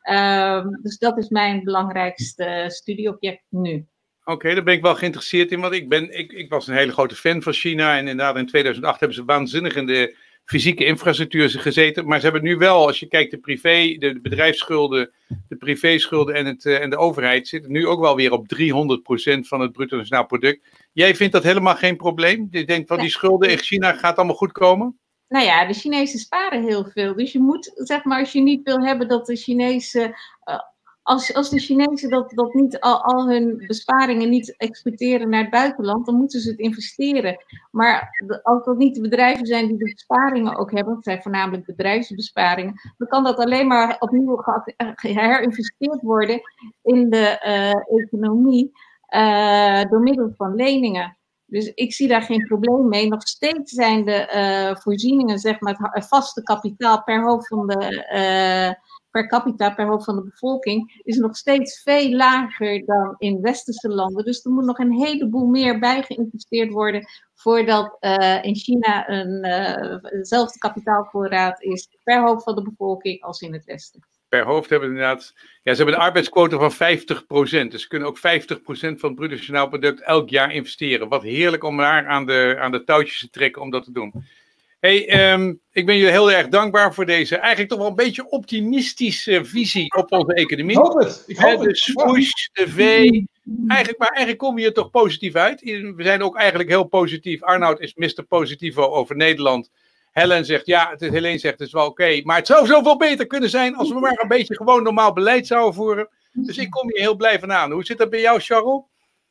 Uh, dus dat is mijn belangrijkste studieobject nu. Oké, okay, daar ben ik wel geïnteresseerd in, want ik, ben, ik, ik was een hele grote fan van China en inderdaad in tweeduizend acht hebben ze waanzinnig in de fysieke infrastructuur gezeten. Maar ze hebben nu wel, als je kijkt, de privé, de bedrijfsschulden, de privéschulden en, het, uh, en de overheid zitten nu ook wel weer op driehonderd procent van het bruto nationaal product. Jij vindt dat helemaal geen probleem? Je denkt van die schulden in China gaat allemaal goed komen? Nou ja, de Chinezen sparen heel veel. Dus je moet, zeg maar, als je niet wil hebben dat de Chinezen... Uh, Als, als de Chinezen dat, dat niet al, al hun besparingen niet exporteren naar het buitenland, dan moeten ze het investeren. Maar de, als dat niet de bedrijven zijn die de besparingen ook hebben, het zijn voornamelijk bedrijfsbesparingen, dan kan dat alleen maar opnieuw herinvesteerd worden in de uh, economie uh, door middel van leningen. Dus ik zie daar geen probleem mee. Nog steeds zijn de uh, voorzieningen, zeg maar, het vaste kapitaal per hoofd van de... Uh, per capita, per hoofd van de bevolking, is nog steeds veel lager dan in westerse landen. Dus er moet nog een heleboel meer bij geïnvesteerd worden voordat uh, in China een uh, dezelfde kapitaalvoorraad is per hoofd van de bevolking als in het westen. Per hoofd hebben we inderdaad, ja, ze hebben een arbeidsquota van vijftig procent. Dus ze kunnen ook vijftig procent van het bruto nationaal product elk jaar investeren. Wat heerlijk om daar aan de, aan de touwtjes te trekken om dat te doen. Hey, um, ik ben jullie heel erg dankbaar voor deze eigenlijk toch wel een beetje optimistische visie op onze economie. Ik hoop het. Ik hoop de swoosh, de V. Eigenlijk, maar eigenlijk kom je er toch positief uit. We zijn ook eigenlijk heel positief. Arnoud is mister Positivo over Nederland. Helen zegt, ja, het is, Helene zegt, het is wel oké. Okay, maar het zou zoveel beter kunnen zijn als we maar een beetje gewoon normaal beleid zouden voeren. Dus ik kom hier heel blij van aan. Hoe zit dat bij jou, Charles?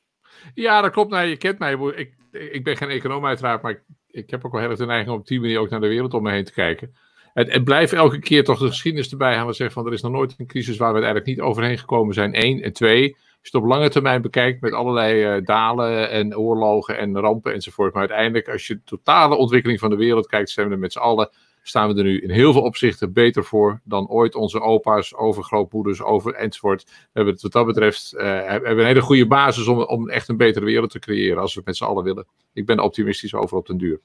Ja, dat klopt. Nou, je kent mij. Ik, ik ben geen econoom uiteraard, maar ik, ik heb ook wel heel erg de neiging om op die manier ook naar de wereld om me heen te kijken. Het, het blijft elke keer toch de geschiedenis erbij halen en zeggen van er is nog nooit een crisis waar we eigenlijk niet overheen gekomen zijn. Eén. En twee, als je het op lange termijn bekijkt met allerlei uh, dalen en oorlogen en rampen enzovoort. Maar uiteindelijk als je de totale ontwikkeling van de wereld kijkt, zijn we er met z'n allen, staan we er nu in heel veel opzichten beter voor dan ooit onze opa's, overgrootmoeders, over enzovoort. We hebben het wat dat betreft uh, hebben een hele goede basis om, om echt een betere wereld te creëren als we het met z'n allen willen. Ik ben optimistisch over op den duur.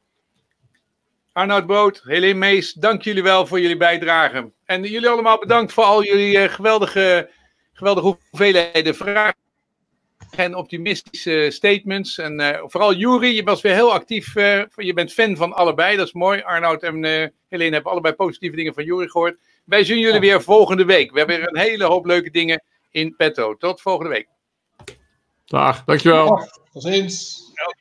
Arnoud Brood, Helene Mees, dank jullie wel voor jullie bijdrage. En jullie allemaal bedankt voor al jullie uh, geweldige, geweldige hoeveelheden vragen en optimistische statements. En uh, vooral Juri, je was weer heel actief. Uh, je bent fan van allebei, dat is mooi. Arnoud en uh, Helene hebben allebei positieve dingen van Juri gehoord. Wij zien jullie weer volgende week. We hebben weer een hele hoop leuke dingen in petto. Tot volgende week. Dag, dankjewel. Tot ziens.